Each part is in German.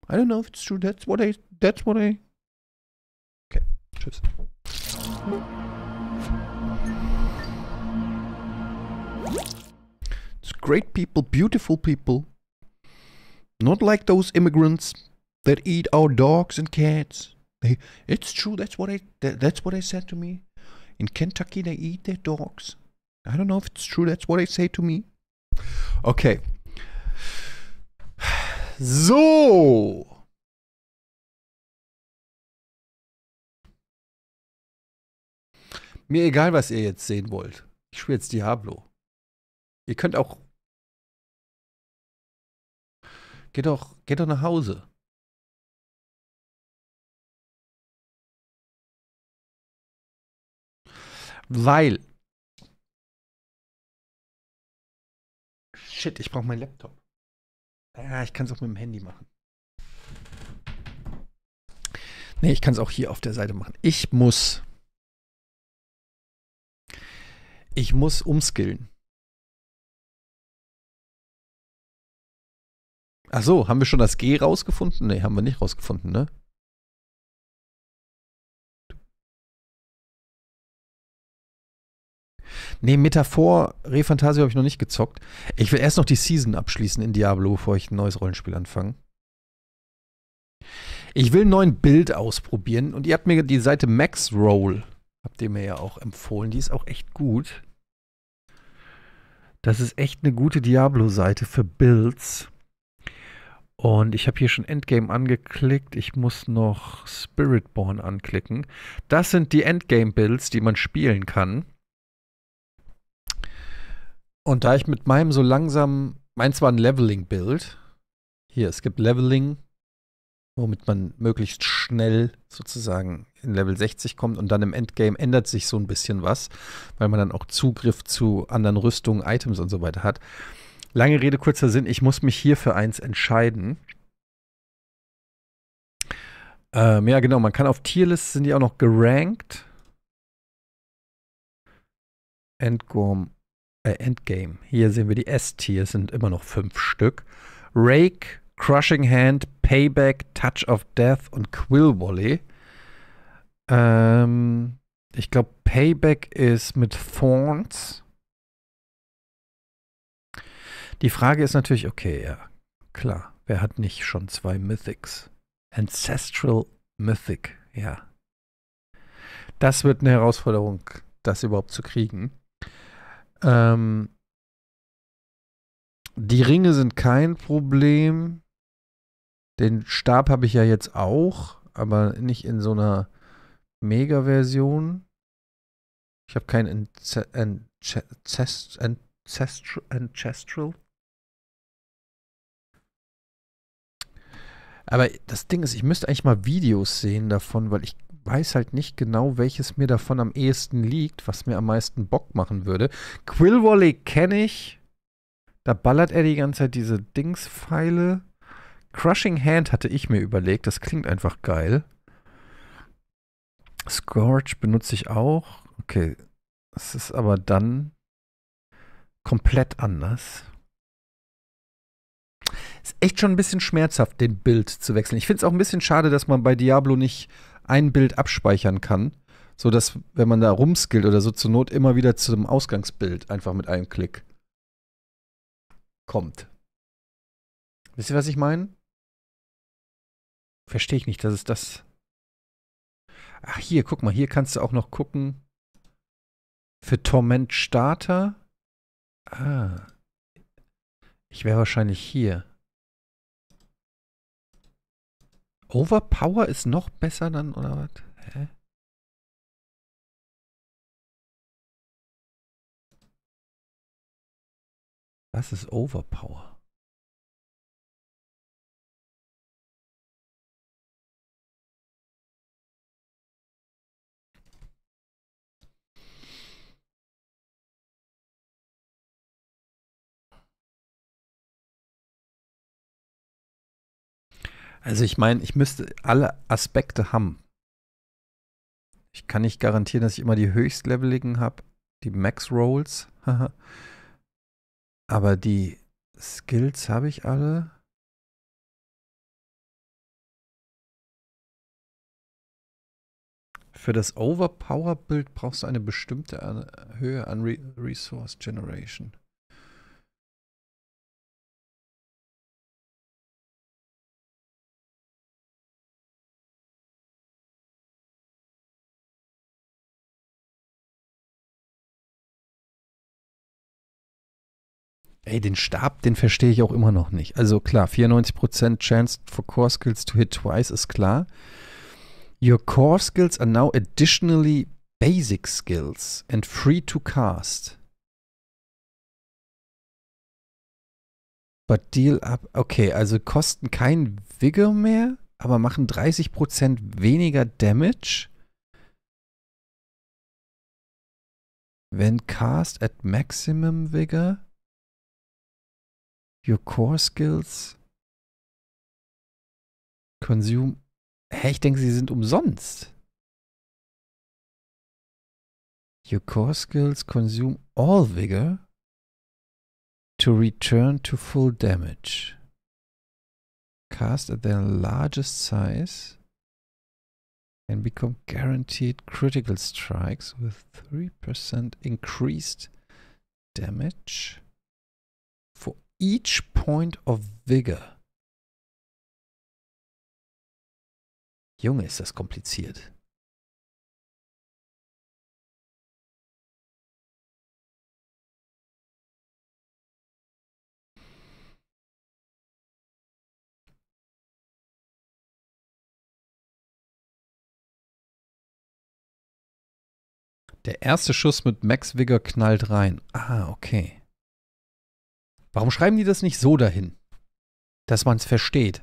I don't know if it's true. That's what I. Okay, tschüss. It's great people, beautiful people. Not like those immigrants that eat our dogs and cats. It's true. That's what I said to me. In Kentucky, they eat their dogs. I don't know if it's true. That's what they say to me. Okay. So. Mir egal, was ihr jetzt sehen wollt. Ich spiele jetzt Diablo. Ihr könnt auch. Geht doch nach Hause. Weil. Shit, ich brauche meinen Laptop. Ja, ich kann es auch mit dem Handy machen. Nee, ich kann es auch hier auf der Seite machen. Ich muss umskillen. Ach so, haben wir schon das G rausgefunden? Nee, haben wir nicht rausgefunden, ne? Nee, Metaphor, Refantasio habe ich noch nicht gezockt. Ich will erst noch die Season abschließen in Diablo, bevor ich ein neues Rollenspiel anfange. Ich will einen neuen Build ausprobieren und ihr habt mir die Seite Maxroll, habt ihr mir ja auch empfohlen. Die ist auch echt gut. Das ist echt eine gute Diablo-Seite für Builds. Und ich habe hier schon Endgame angeklickt. Ich muss noch Spiritborn anklicken. Das sind die Endgame-Builds, die man spielen kann. Und da ich mit meinem so langsam, meins war ein Leveling-Build. Hier, es gibt Leveling, womit man möglichst schnell sozusagen in Level 60 kommt und dann im Endgame ändert sich so ein bisschen was, weil man dann auch Zugriff zu anderen Rüstungen, Items und so weiter hat. Lange Rede, kurzer Sinn, ich muss mich hier für eins entscheiden. Ja, genau, man kann auf Tierlist, sind die auch noch gerankt. Endgame. Hier sehen wir die S-Tiers, sind immer noch 5 Stück. Rake, Crushing Hand, Payback, Touch of Death und Quill Volley. Ich glaube, Payback ist mit Thorns. Die Frage ist natürlich, okay, ja, klar, wer hat nicht schon 2 Mythics? Ancestral Mythic, ja. Das wird eine Herausforderung, das überhaupt zu kriegen. Die Ringe sind kein Problem. Den Stab habe ich ja jetzt auch, aber nicht in so einer Mega-Version. Ich habe keinen Ancestral. Aber das Ding ist, ich müsste eigentlich mal Videos sehen davon, weil ich weiß halt nicht genau, welches mir davon am ehesten liegt, was mir am meisten Bock machen würde. Quill Volley kenne ich. Da ballert er die ganze Zeit diese Dingspfeile. Crushing Hand hatte ich mir überlegt. Das klingt einfach geil. Scourge benutze ich auch. Okay. Das ist aber dann komplett anders. Ist echt schon ein bisschen schmerzhaft, den Bild zu wechseln. Ich finde es auch ein bisschen schade, dass man bei Diablo nicht ein Bild abspeichern kann, sodass, wenn man da rumskillt oder so, zur Not immer wieder zum Ausgangsbild einfach mit einem Klick kommt. Wisst ihr, was ich meine? Verstehe ich nicht, dass es das. Ach, hier, guck mal, hier kannst du auch noch gucken. Für Torment Starter. Ah. Ich wäre wahrscheinlich hier. Overpower ist noch besser dann, oder was? Hä? Was ist Overpower? Also ich meine, ich müsste alle Aspekte haben. Ich kann nicht garantieren, dass ich immer die höchstleveligen habe, die Max Rolls. Aber die Skills habe ich alle. Für das Overpower-Bild brauchst du eine bestimmte Höhe an Resource Generation. Ey, den Stab, den verstehe ich auch immer noch nicht. Also klar, 94% Chance for Core Skills to hit twice ist klar. Your core skills are now additionally basic skills and free to cast. But deal up. Okay, also kosten kein Vigor mehr, aber machen 30% weniger Damage. When cast at maximum Vigor. Your core skills consume. Hä, ich denke, sie sind umsonst. Your core skills consume all Vigor to return to full damage. Cast at their largest size and become guaranteed critical strikes with 3% increased damage for each point of Vigor. Junge, ist das kompliziert. Der erste Schuss mit Max Vigor knallt rein. Ah, okay. Warum schreiben die das nicht so dahin? Dass man es versteht.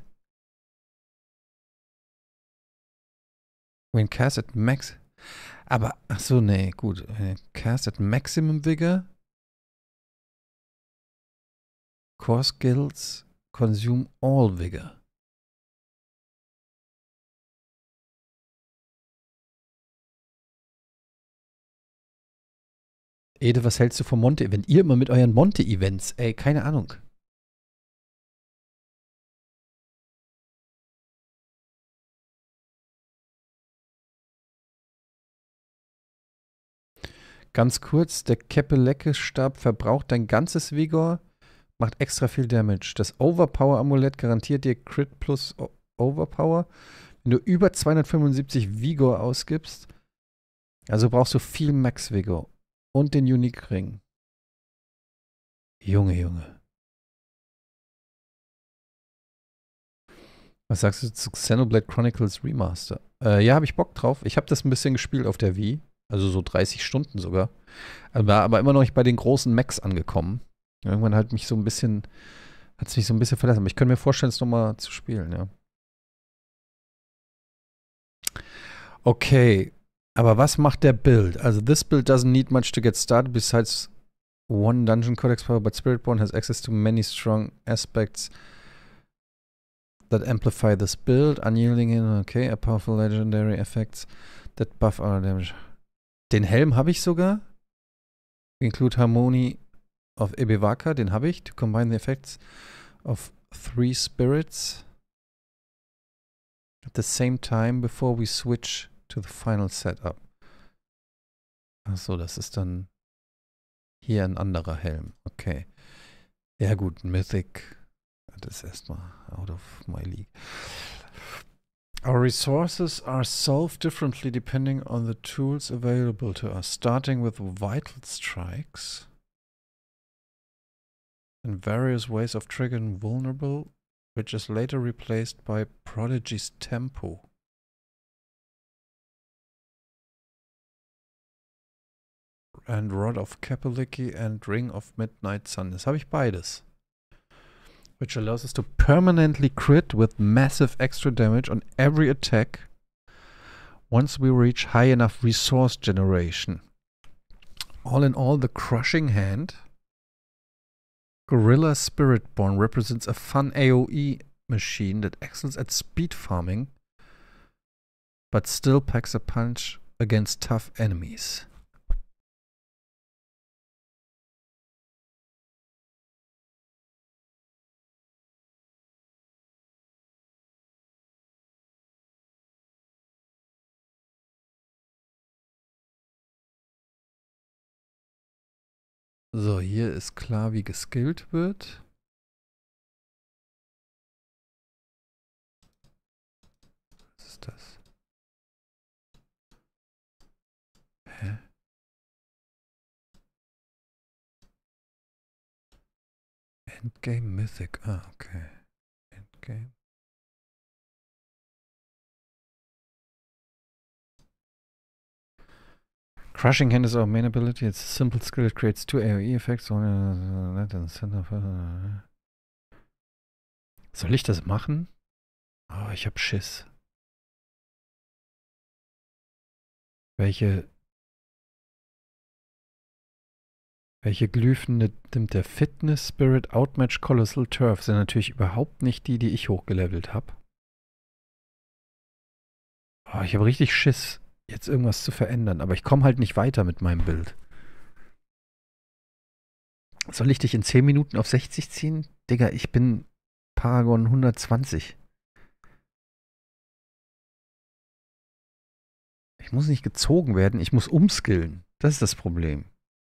When cast at max. Aber, ach so, nee, gut. Cast at maximum Vigor. Core skills consume all Vigor. Ede, was hältst du vom Monte-Event? Ihr immer mit euren Monte-Events. Ey, keine Ahnung. Ganz kurz, der Kepelecke-Stab verbraucht dein ganzes Vigor, macht extra viel Damage. Das Overpower-Amulett garantiert dir Crit plus Overpower, wenn du über 275 Vigor ausgibst. Also brauchst du viel Max Vigor und den Unique Ring. Junge, Junge. Was sagst du zu Xenoblade Chronicles Remaster? Ja, habe ich Bock drauf. Ich habe das ein bisschen gespielt auf der Wii. Also so 30 Stunden sogar. War aber immer noch nicht bei den großen Macs angekommen. Irgendwann hat es mich so ein bisschen verlassen. Aber ich könnte mir vorstellen, es nochmal zu spielen, ja. Okay. Aber was macht der Build? Also, this build doesn't need much to get started besides one dungeon codex power, but Spiritborn has access to many strong aspects that amplify this build. Unyielding, okay, a powerful legendary effects that buff our damage. Den Helm habe ich sogar. Include Harmony of Ebewaka, den habe ich. To combine the effects of 3 spirits at the same time before we switch to the final setup. Achso, das ist dann hier ein anderer Helm. Okay. Ja gut, Mythic. Das ist erstmal out of my league. Our resources are solved differently depending on the tools available to us, starting with vital strikes and various ways of triggering vulnerable, which is later replaced by Prodigy's Tempo. And Rod of Kapaliki and Ring of Midnight Sun. Das habe ich beides. Which allows us to permanently crit with massive extra damage on every attack once we reach high enough resource generation. All in all, the Crushing Hand Gorilla Spiritborn represents a fun AoE machine that excels at speed farming but still packs a punch against tough enemies. So, hier ist klar, wie geskillt wird. Was ist das? Hä? Endgame Mythic. Ah, okay. Endgame. Crushing Hand is our main ability. It's a simple skill. It creates 2 AoE effects. Soll ich das machen? Oh, ich hab Schiss. Welche Glyphen nimmt der? Fitness, Spirit, Outmatch, Colossal Turf? Sind natürlich überhaupt nicht die, die ich hochgelevelt habe. Oh, ich habe richtig Schiss, jetzt irgendwas zu verändern. Aber ich komme halt nicht weiter mit meinem Bild. Soll ich dich in 10 Minuten auf 60 ziehen? Digga, ich bin Paragon 120. Ich muss nicht gezogen werden, ich muss umskillen. Das ist das Problem.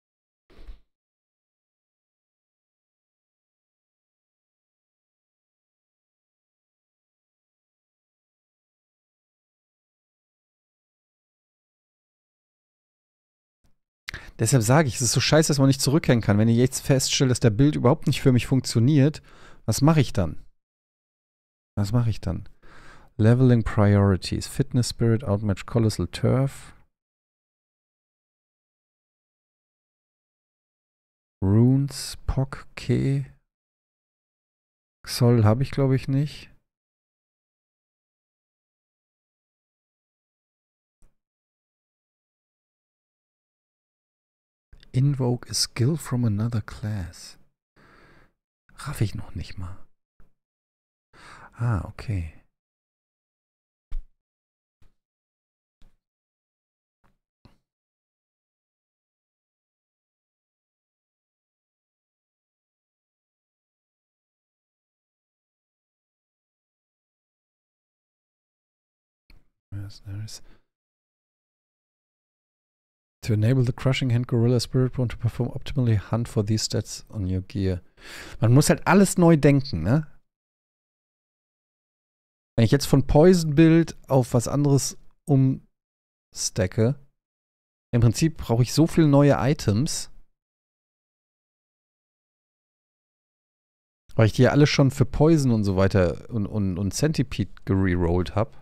Deshalb sage ich, es ist so scheiße, dass man nicht zurückhängen kann. Wenn ich jetzt feststelle, dass der Bild überhaupt nicht für mich funktioniert, was mache ich dann? Was mache ich dann? Leveling Priorities. Fitness, Spirit, Outmatch, Colossal Turf. Runes, Pock, Ke. Xol habe ich, glaube ich, nicht. Invoke a skill from another class. Raff ich noch nicht mal. Ah, okay. Mercenaries. To enable the Crushing Hand Gorilla Spirit Bone to perform optimally, hunt for these stats on your gear. Man muss halt alles neu denken, ne? Wenn ich jetzt von Poison Build auf was anderes umstacke, im Prinzip brauche ich so viele neue Items, weil ich die ja alle schon für Poison und so weiter und Centipede gererollt habe.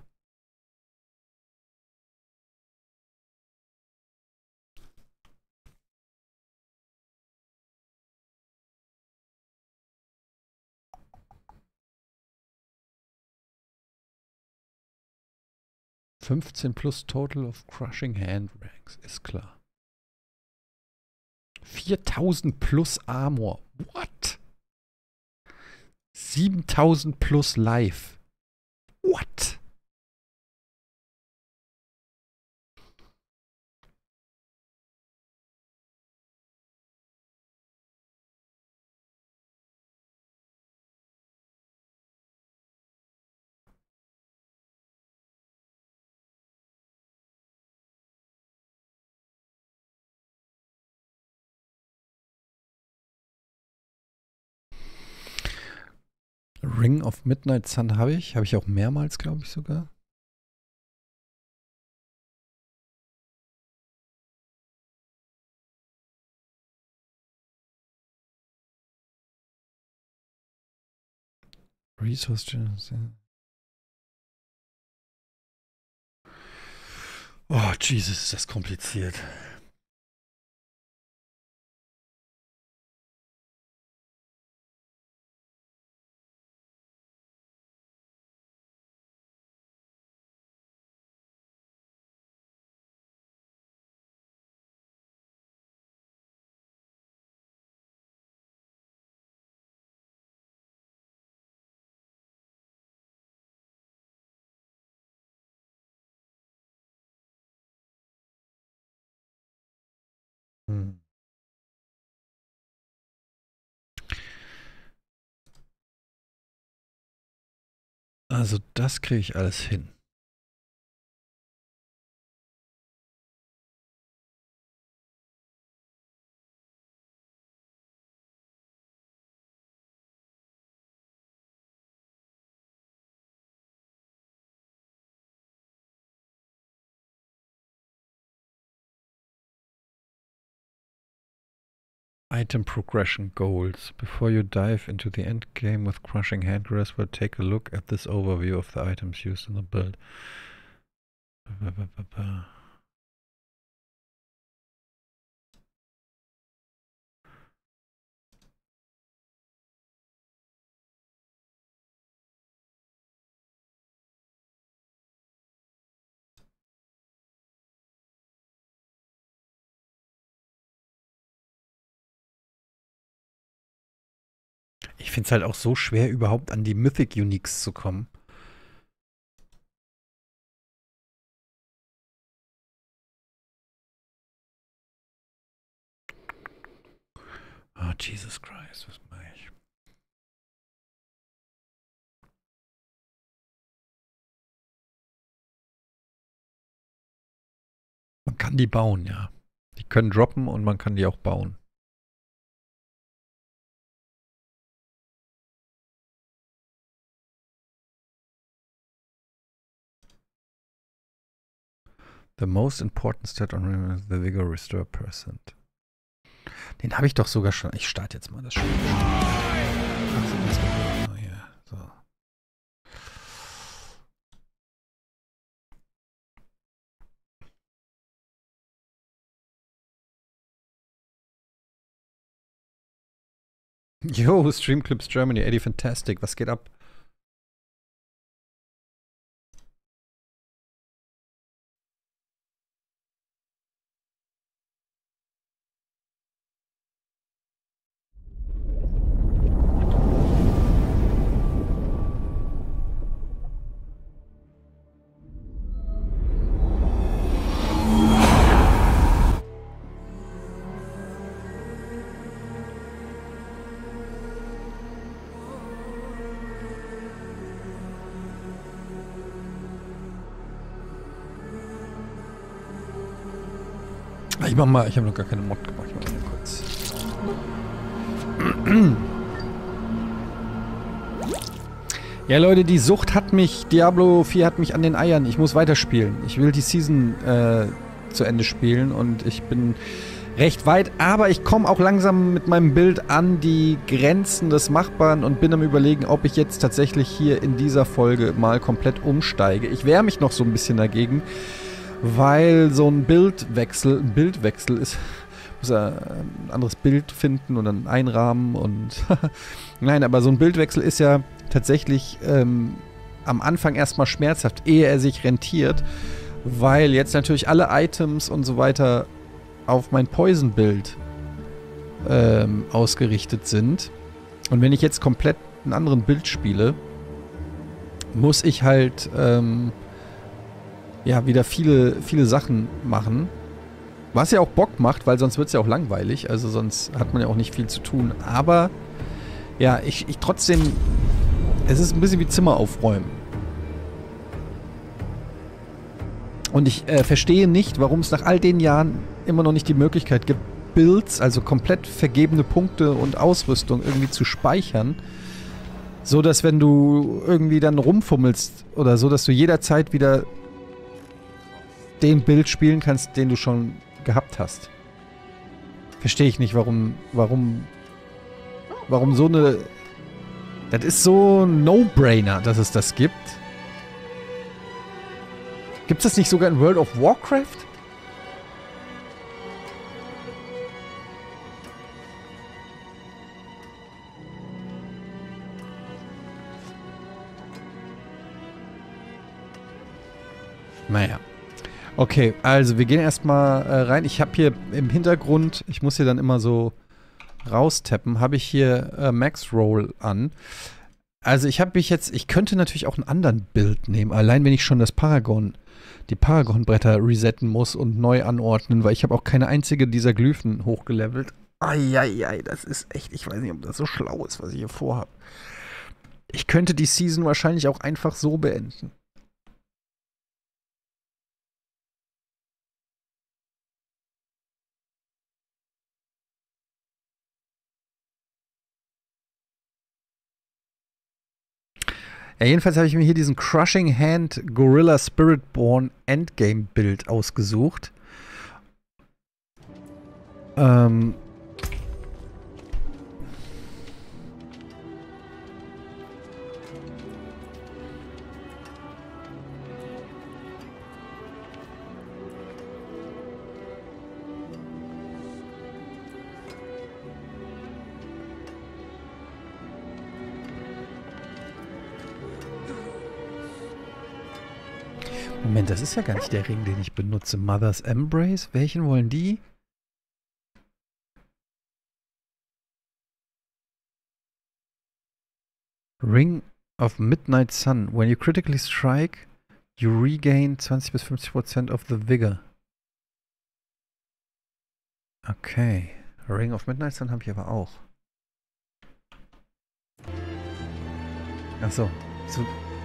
+15 Total of Crushing Hand Ranks, ist klar. 4000 plus Armor. What? 7000 plus Life. What? Ring of Midnight Sun habe ich. Habe ich auch mehrmals, glaube ich sogar. Resource Generation. Oh, Jesus, ist das kompliziert. Hm. Also das kriege ich alles hin. Item progression goals. Before you dive into the end game with Crushing Hand Grasp, take a look at this overview of the items used in the build. Ich finde es halt auch so schwer, überhaupt an die Mythic Uniques zu kommen. Oh, Jesus Christ, was mache ich? Man kann die bauen, ja. Die können droppen und man kann die auch bauen. The most important stat on the Vigor Restore Percent. Den habe ich doch sogar schon. Ich starte jetzt mal das Spiel. Oh, yeah. So. Yo, Streamclips Germany, Eddie Fantastic, was geht ab? Ich mach mal, ich habe noch gar keine Mod gemacht. Ich mach mal kurz. Ja, Leute, die Sucht hat mich, Diablo 4 hat mich an den Eiern. Ich muss weiterspielen. Ich will die Season zu Ende spielen und ich bin recht weit, aber ich komme auch langsam mit meinem Bild an die Grenzen des Machbaren und bin am Überlegen, ob ich jetzt tatsächlich hier in dieser Folge mal komplett umsteige. Ich wehre mich noch so ein bisschen dagegen, weil so ein Bildwechsel ist, muss er ein anderes Bild finden und dann einrahmen und nein, aber so ein Bildwechsel ist ja tatsächlich am Anfang erstmal schmerzhaft, ehe er sich rentiert, weil jetzt natürlich alle Items und so weiter auf mein Poison-Bild ausgerichtet sind. Und wenn ich jetzt komplett einen anderen Bild spiele, muss ich halt ja, wieder viele Sachen machen. Was ja auch Bock macht, weil sonst wird es ja auch langweilig. Also sonst hat man ja auch nicht viel zu tun. Aber ja, ich trotzdem, es ist ein bisschen wie Zimmer aufräumen. Und ich verstehe nicht, warum es nach all den Jahren immer noch nicht die Möglichkeit gibt, Builds, also komplett vergebene Punkte und Ausrüstung irgendwie zu speichern. So, dass wenn du irgendwie dann rumfummelst oder so, dass du jederzeit wieder den Bild spielen kannst, den du schon gehabt hast. Verstehe ich nicht, warum so eine... Das ist so ein No-Brainer, dass es das gibt. Gibt es das nicht sogar in World of Warcraft? Naja. Okay, also wir gehen erstmal rein. Ich habe hier im Hintergrund, ich muss hier dann immer so raustappen, habe ich hier Max Roll an. Also ich könnte natürlich auch einen anderen Bild nehmen, allein wenn ich schon die Paragon-Bretter resetten muss und neu anordnen, weil ich habe auch keine einzige dieser Glyphen hochgelevelt. Eieiei, das ist echt, ich weiß nicht, ob das so schlau ist, was ich hier vorhabe. Ich könnte die Season wahrscheinlich auch einfach so beenden. Ja, jedenfalls habe ich mir hier diesen Crushing Hand Gorilla Spiritborn Endgame Bild ausgesucht. Moment, das ist ja gar nicht der Ring, den ich benutze. Mother's Embrace? Welchen wollen die? Ring of Midnight Sun. When you critically strike, you regain 20 bis 50% of the Vigor. Okay. Ring of Midnight Sun habe ich aber auch. Achso. So.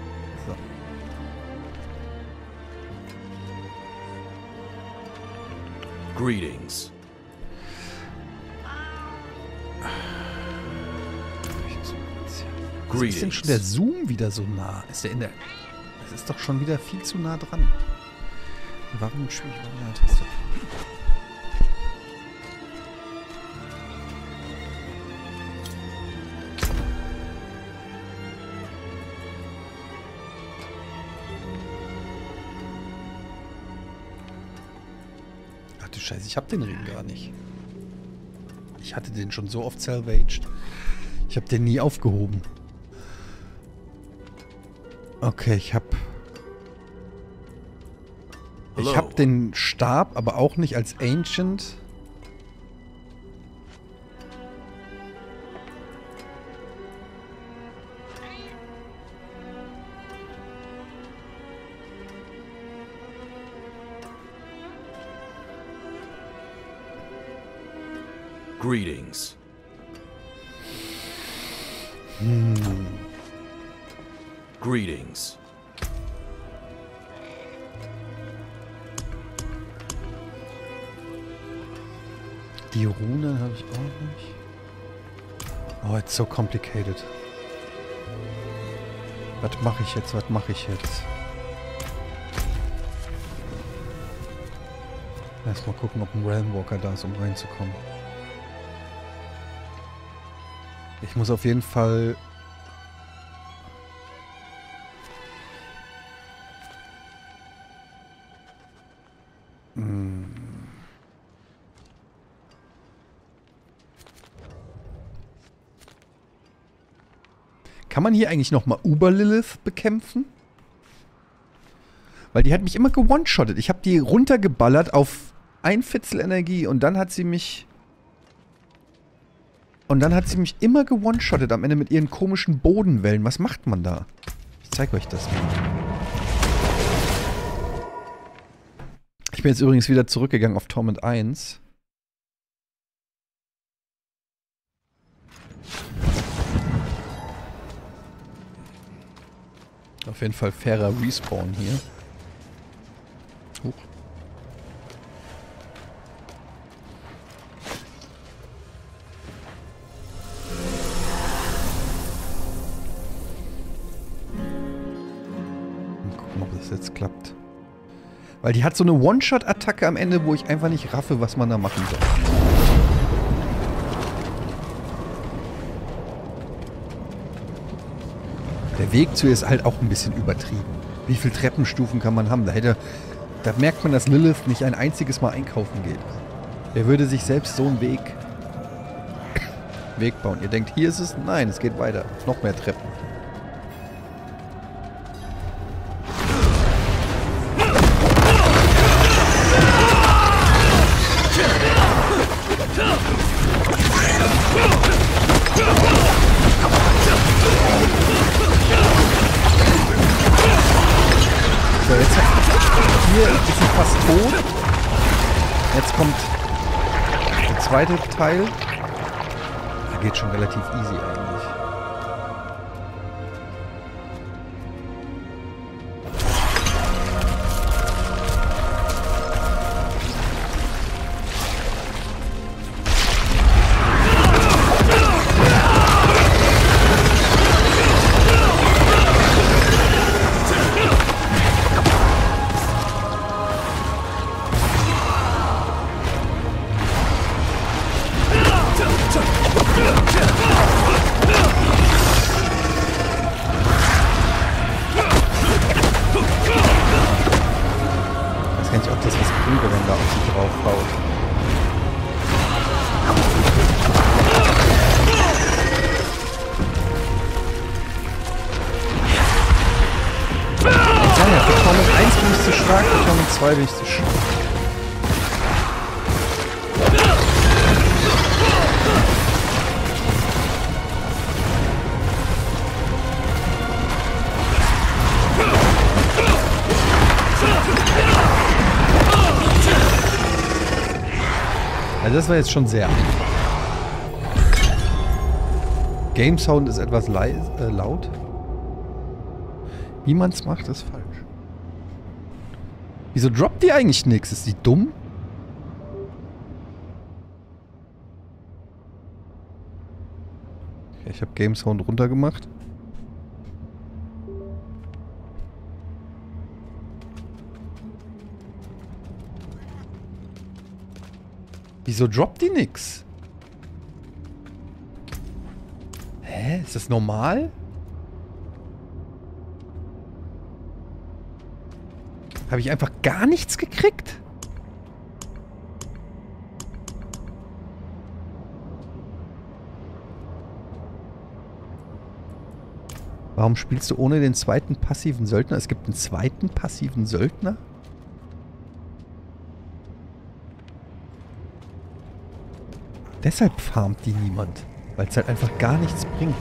Greetings. Wieso ist denn schon der Zoom wieder so nah? Ist der in der... Es ist doch schon wieder viel zu nah dran. Warum spiele ich mal eine Taste? Ach du Scheiße, ich hab den Ring gar nicht. Ich hatte den schon so oft salvaged. Ich hab den nie aufgehoben. Okay, ich hab den Stab, aber auch nicht als Ancient. Greetings. Greetings. Die Rune habe ich auch nicht. Oh, it's so complicated. Was mache ich jetzt? Was mache ich jetzt? Erstmal gucken, ob ein Realmwalker da ist, um reinzukommen. Ich muss auf jeden Fall... Kann man hier eigentlich nochmal Uber-Lilith bekämpfen? Weil die hat mich immer gewone-shottet. Ich habe die runtergeballert auf ein Fitzel Energie und dann hat sie mich... Und dann hat sie mich immer gewone-shottet am Ende mit ihren komischen Bodenwellen. Was macht man da? Ich zeige euch das mal. Ich bin jetzt übrigens wieder zurückgegangen auf Torment 1. Auf jeden Fall fairer Respawn hier. Huch. Mal gucken, ob das jetzt klappt. Weil die hat so eine One-Shot-Attacke am Ende, wo ich einfach nicht raffe, was man da machen soll. Der Weg zu ihr ist halt auch ein bisschen übertrieben. Wie viele Treppenstufen kann man haben? Da merkt man, dass Lilith nicht ein einziges Mal einkaufen geht. Wer würde sich selbst so einen Weg bauen? Ihr denkt, hier ist es? Nein, es geht weiter. Noch mehr Treppen. So, jetzt hier ist sie fast tot. Jetzt kommt der zweite Teil. Da geht schon relativ easy eigentlich. bin ich zu stark, bei Torment 2 bin ich zu stark. Also das war jetzt schon sehr einfach. Game Sound ist etwas laut. Wie man es macht, ist falsch. Wieso droppt die eigentlich nichts? Ist die dumm? Okay, ich habe Game Sound runtergemacht. Wieso droppt die nix? Hä? Ist das normal? Habe ich einfach gar nichts gekriegt? Warum spielst du ohne den zweiten passiven Söldner? Es gibt einen zweiten passiven Söldner? Deshalb farmt die niemand. Weil es halt einfach gar nichts bringt.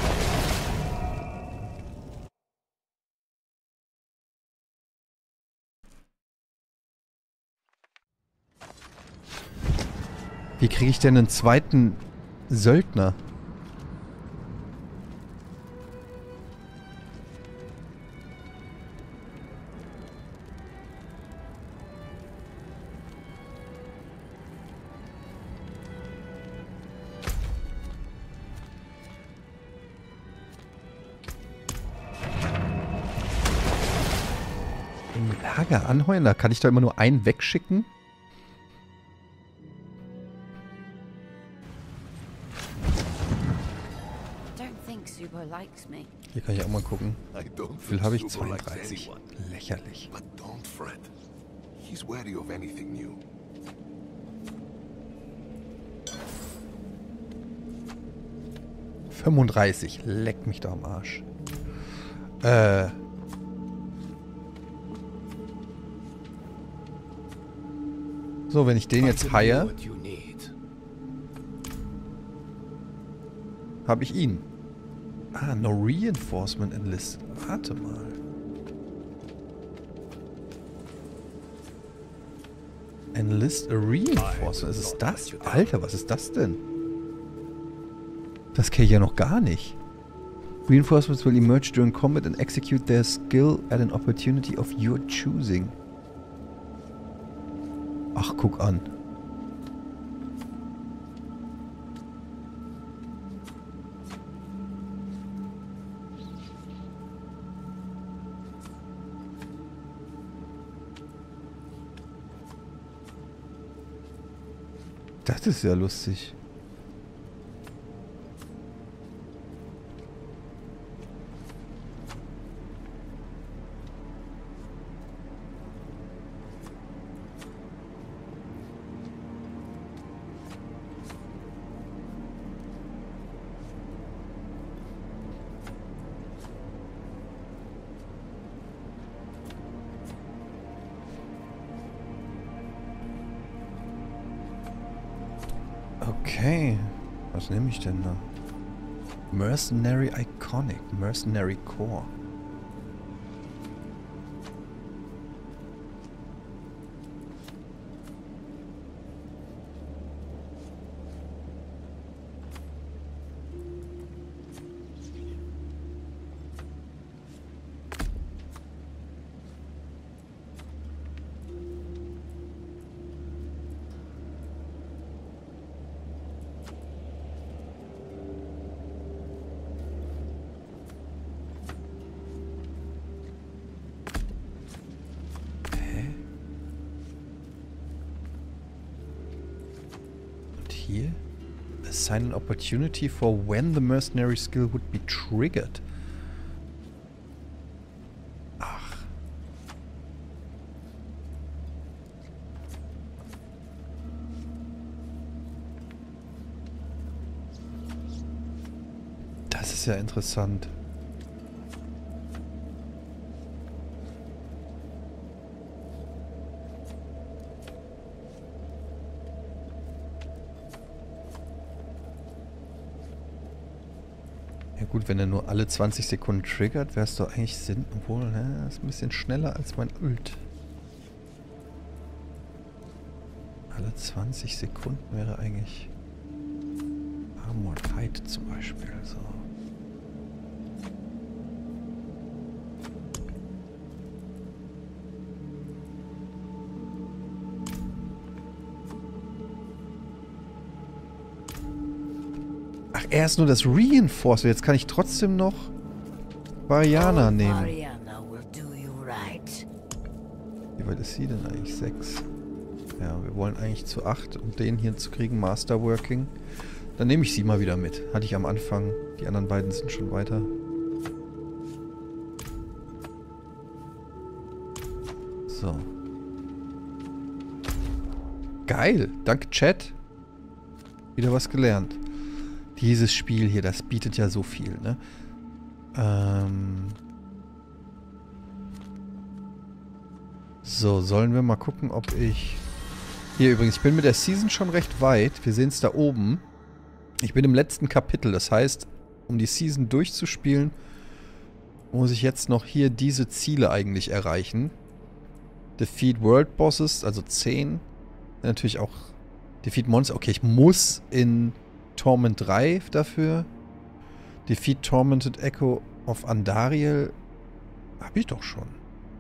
Wie kriege ich denn einen zweiten Söldner? Im Lager anheuern? Da kann ich doch immer nur einen wegschicken. Hier kann ich auch mal gucken. Wie viel habe ich? 32. Lächerlich. 35. Leck mich doch am Arsch. So, wenn ich den jetzt hire, habe ich ihn. Ah, no reinforcement enlist. Warte mal. Enlist a reinforcement. Ist es das? Alter, was ist das denn? Das kenne ich ja noch gar nicht. Reinforcements will emerge during combat and execute their skill at an opportunity of your choosing. Ach, guck an. Das ist ja lustig. Okay. Was nehme ich denn da? Mercenary Iconic. Mercenary Core. Hier? Assign an opportunity for when the mercenary skill would be triggered. Ach. Das ist ja interessant. gut, wenn er nur alle 20 Sekunden triggert, wäre es doch eigentlich Sinn. Obwohl, ne, ist ein bisschen schneller als mein Ult. Alle 20 Sekunden wäre eigentlich Armored Fight zum Beispiel. So. Ach, er ist nur das Reinforced. Jetzt kann ich trotzdem noch Variana nehmen. Wie weit ist sie denn eigentlich? 6. Ja, wir wollen eigentlich zu 8, um den hier zu kriegen, Masterworking. Dann nehme ich sie mal wieder mit. Hatte ich am Anfang. Die anderen beiden sind schon weiter. So. Geil. Danke, Chat. Wieder was gelernt. Dieses Spiel hier, das bietet ja so viel, ne? So, sollen wir mal gucken, ob ich... Hier übrigens, ich bin mit der Season schon recht weit. Wir sehen es da oben. Ich bin im letzten Kapitel. Das heißt, um die Season durchzuspielen, muss ich jetzt noch hier diese Ziele eigentlich erreichen. Defeat World Bosses, also 10. Natürlich auch Defeat Monster. Okay, ich muss in Torment 3 dafür. Defeat Tormented Echo of Andariel. Hab ich doch schon.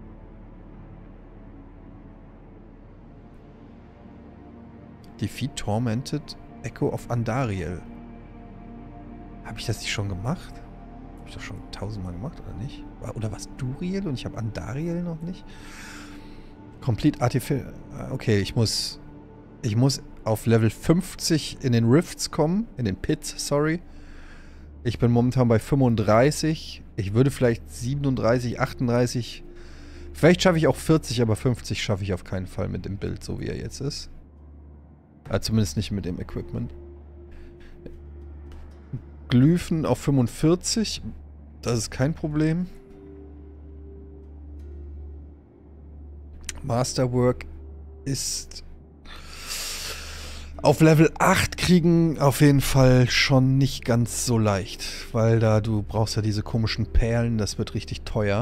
Defeat Tormented Echo of Andariel. Habe ich das nicht schon gemacht? Habe ich doch schon 1000-mal gemacht, oder nicht? Oder was Duriel und ich habe Andariel noch nicht? Complete Artificial... Okay, ich muss auf Level 50 in den Rifts kommen. In den Pits, sorry. Ich bin momentan bei 35. Ich würde vielleicht 37, 38... Vielleicht schaffe ich auch 40, aber 50 schaffe ich auf keinen Fall mit dem Bild, so wie er jetzt ist. Zumindest nicht mit dem Equipment. Glyphen auf 45. Das ist kein Problem. Masterwork ist auf Level 8 kriegen auf jeden Fall schon nicht ganz so leicht. Weil da du brauchst ja diese komischen Perlen. Das wird richtig teuer.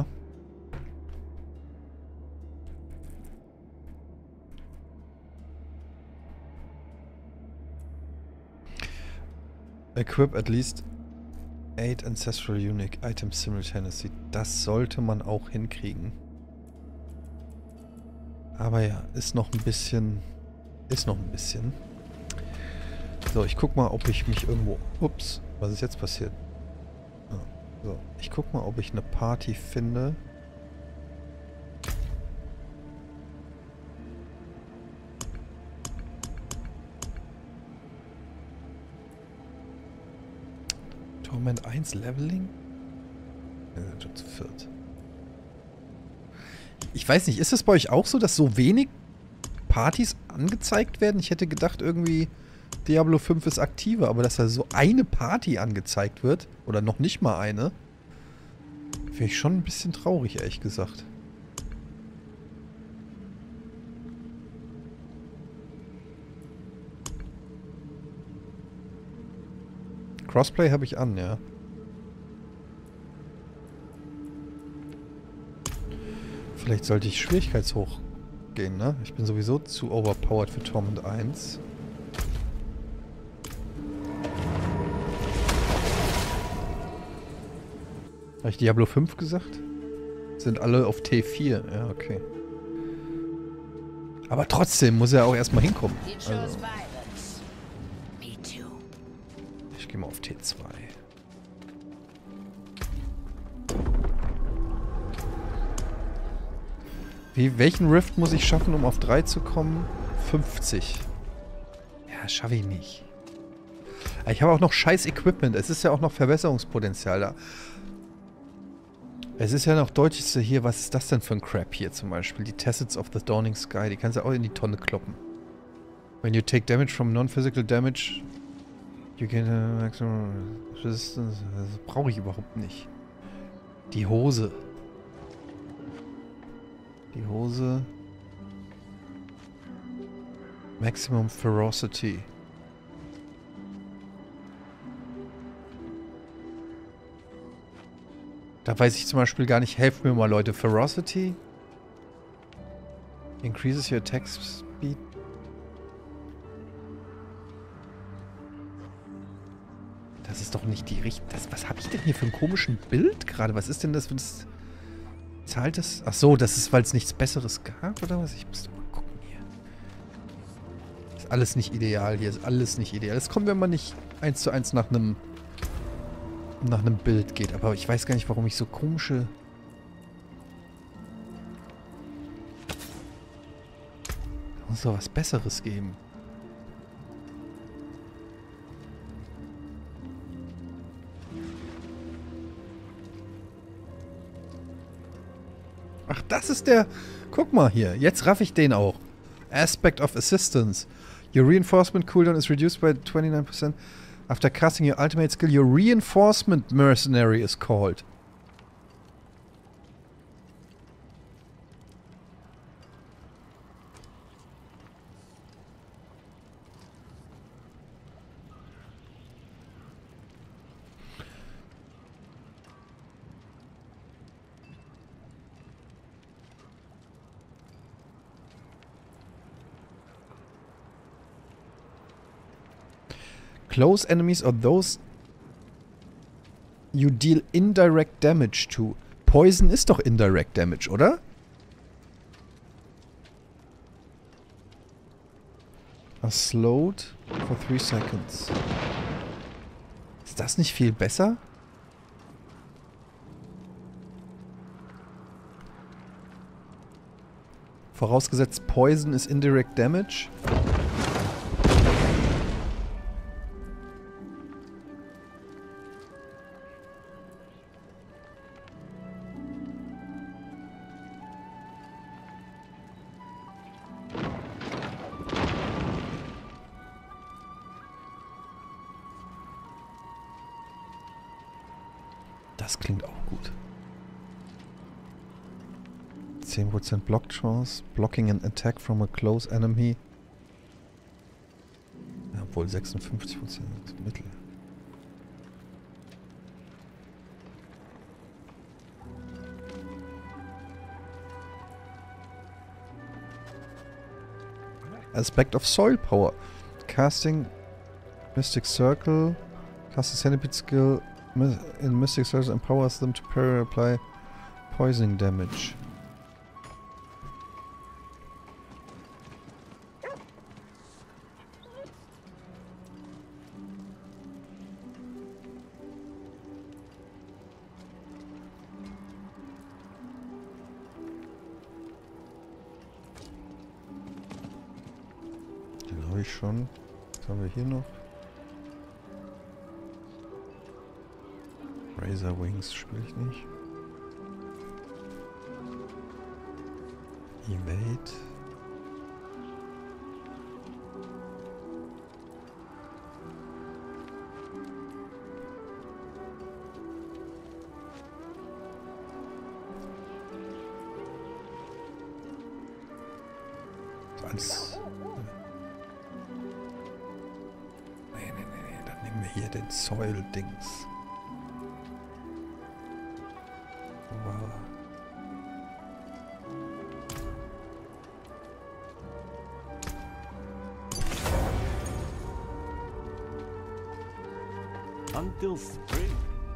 Equip at least 8 ancestral unique items simultaneously. Das sollte man auch hinkriegen. Aber ja, ist noch ein bisschen. So, ich guck mal, ob ich mich irgendwo... Ups, was ist jetzt passiert? Ah, so, ich guck mal, ob ich eine Party finde. Torment 1 Leveling? Wir sind schon zu 4. Ich weiß nicht, ist es bei euch auch so, dass so wenig Partys angezeigt werden? Ich hätte gedacht, irgendwie Diablo 5 ist aktiver, aber dass da so eine Party angezeigt wird, oder noch nicht mal eine, finde ich schon ein bisschen traurig, ehrlich gesagt. Crossplay habe ich an, ja. Vielleicht sollte ich schwierigkeitshoch gehen, ne? Ich bin sowieso zu overpowered für Torment 1. Habe ich Diablo 5 gesagt? Sind alle auf T4, ja, okay. Aber trotzdem muss er auch erstmal hinkommen. Also. Ich gehe mal auf T2. Welchen Rift muss ich schaffen, um auf 3 zu kommen? 50. Ja, schaffe ich nicht. Aber ich habe auch noch scheiß Equipment. Es ist ja auch noch Verbesserungspotenzial da. Es ist ja noch deutlichste hier. Was ist das denn für ein Crap hier zum Beispiel? Die Tacits of the Dawning Sky. Die kannst du auch in die Tonne kloppen. When you take damage from non-physical damage, you gain a maximum resistance. Das brauche ich überhaupt nicht. Die Hose. Die Hose. Maximum Ferocity. Da weiß ich zum Beispiel gar nicht. Helft mir mal, Leute. Ferocity. Increases your attack speed. Das ist doch nicht die richtige... Was habe ich denn hier für einen komischen Bild gerade? Was ist denn das? Zahlt das? Ach so, das ist, weil es nichts Besseres gab, oder was? Ich muss doch mal gucken hier. Ist alles nicht ideal hier. Ist alles nicht ideal. Das kommt, wenn man nicht 1:1 nach einem Bild geht. Aber ich weiß gar nicht, warum ich so komische... Da muss doch was Besseres geben. Ach, das ist der... Guck mal hier. Jetzt raff ich den auch. Aspect of Assistance. Your reinforcement cooldown is reduced by 29%. After casting your ultimate skill, your reinforcement mercenary is called. Close enemies or those you deal indirect damage to. Poison ist doch indirect damage, oder? Are slowed for 3 seconds. Ist das nicht viel besser? Vorausgesetzt, Poison ist indirect damage. Das klingt auch gut. 10% Block Chance. Blocking an attack from a close enemy. Ja, obwohl 56% Mittel. Aspect of Soil Power. Casting Mystic Circle. Cast a Centipede skill in Mystic Circle empowers them to parry apply poisoning damage. Den habe ich schon. Was haben wir hier noch? Razor Wings spiele ich nicht. Evade. Alles. Nee, dann nehmen wir hier den Soil-Dings. Until spring.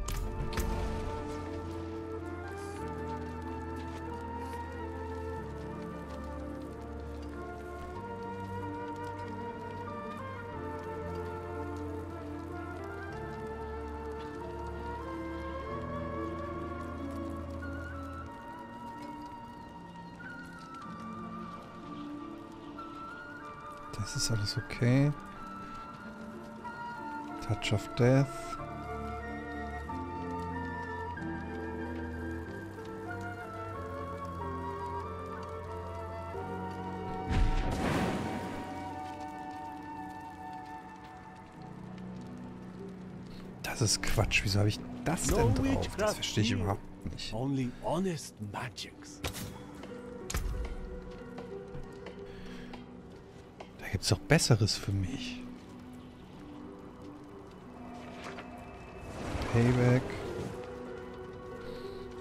Das ist alles okay. Touch of Death. Das ist Quatsch. Wieso habe ich das denn drauf? Das verstehe ich überhaupt nicht. Only honest magics. Da gibt es doch Besseres für mich. Payback.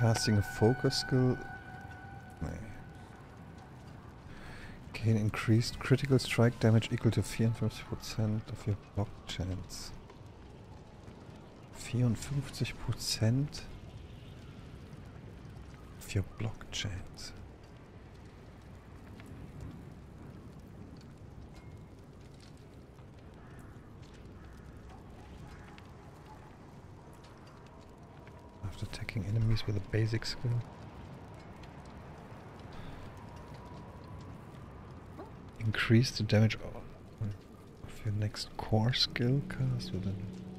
Casting a focus skill. Nee. Gain increased critical strike damage equal to 54% of your block chance. 54% of your block chance. After attacking enemies with a basic skill. Increase the damage of your next core skill cast with an...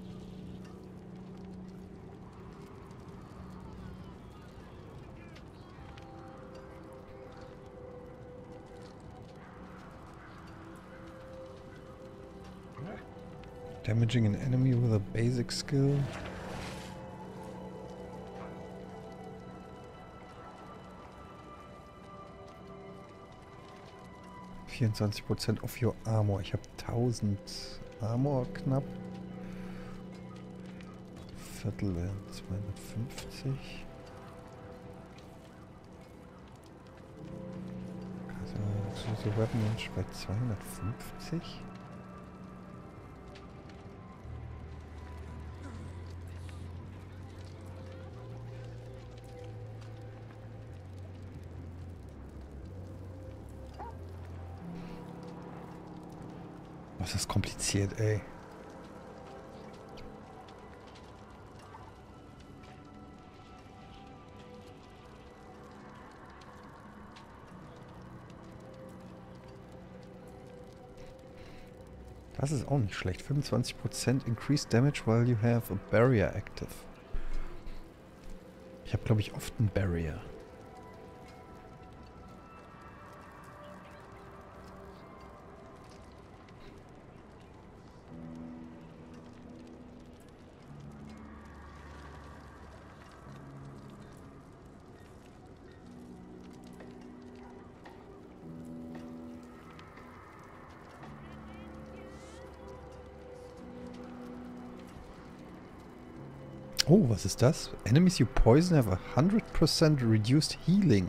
Damaging an enemy with a basic skill. %, of your armor. Ich habe 1000 Armor knapp. Viertel wären 250. Also so Weapon Range bei 250. Was ist kompliziert, ey. Das ist auch nicht schlecht. 25% increased damage while you have a barrier active. Ich habe, glaube ich, oft einen Barrier. Oh, was ist das? Enemies you poison have 100% reduced healing.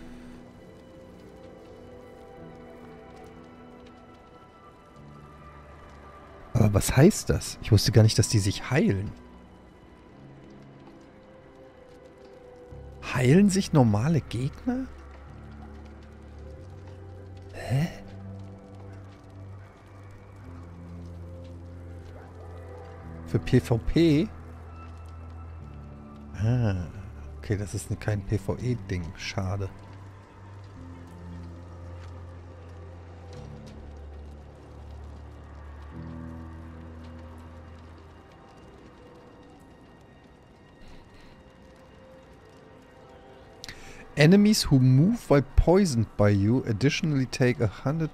Aber was heißt das? Ich wusste gar nicht, dass die sich heilen. Heilen sich normale Gegner? Hä? Für PvP? Ah, okay, das ist kein PvE-Ding. Schade. Enemies who move while poisoned by you additionally take 100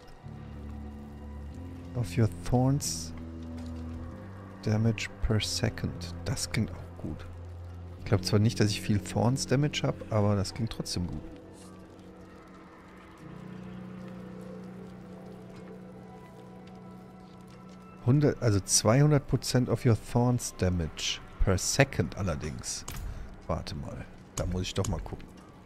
of your thorns damage per second. Das klingt auch gut. Ich glaube zwar nicht, dass ich viel Thorns Damage habe, aber das klingt trotzdem gut. Also 200% of your Thorns Damage per Second allerdings. Warte mal, da muss ich doch mal gucken.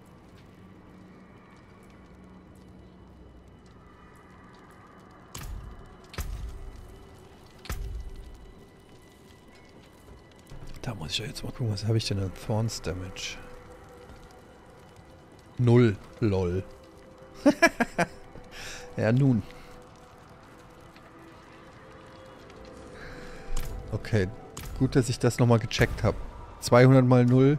Da muss ich ja jetzt mal gucken, was habe ich denn an Thorns Damage? 0, lol. Ja, nun. Okay, gut, dass ich das nochmal gecheckt habe. 200 mal 0.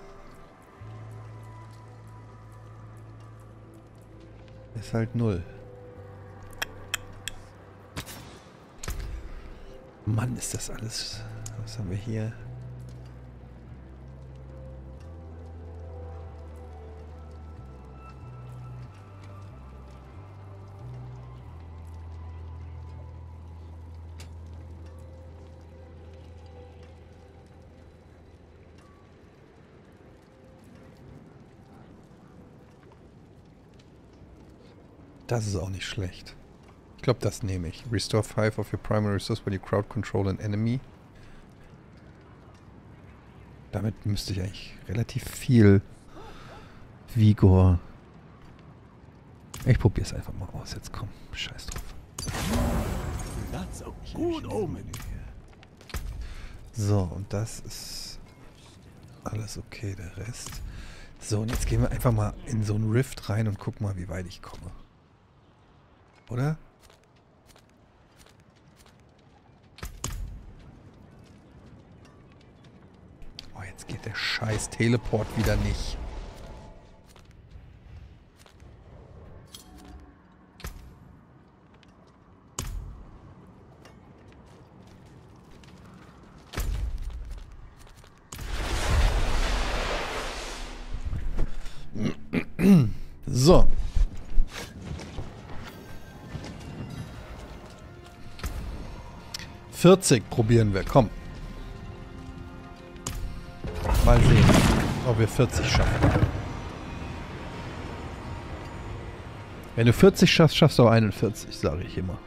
Ist halt 0. Mann, ist das alles... Was haben wir hier? Das ist auch nicht schlecht. Ich glaube, das nehme ich. Restore 5 of your primary resource when you crowd control an enemy. Damit müsste ich eigentlich relativ viel Vigor. Ich probiere es einfach mal aus. Jetzt komm, scheiß drauf. That's a good omen. So, und das ist alles okay, der Rest. So, und jetzt gehen wir einfach mal in so einen Rift rein und gucken mal, wie weit ich komme. Oder? Oh, jetzt geht der scheiß Teleport wieder nicht. So. »40 probieren wir, komm. Mal sehen, ob wir 40 schaffen. Wenn du 40 schaffst, schaffst du auch 41, sage ich immer.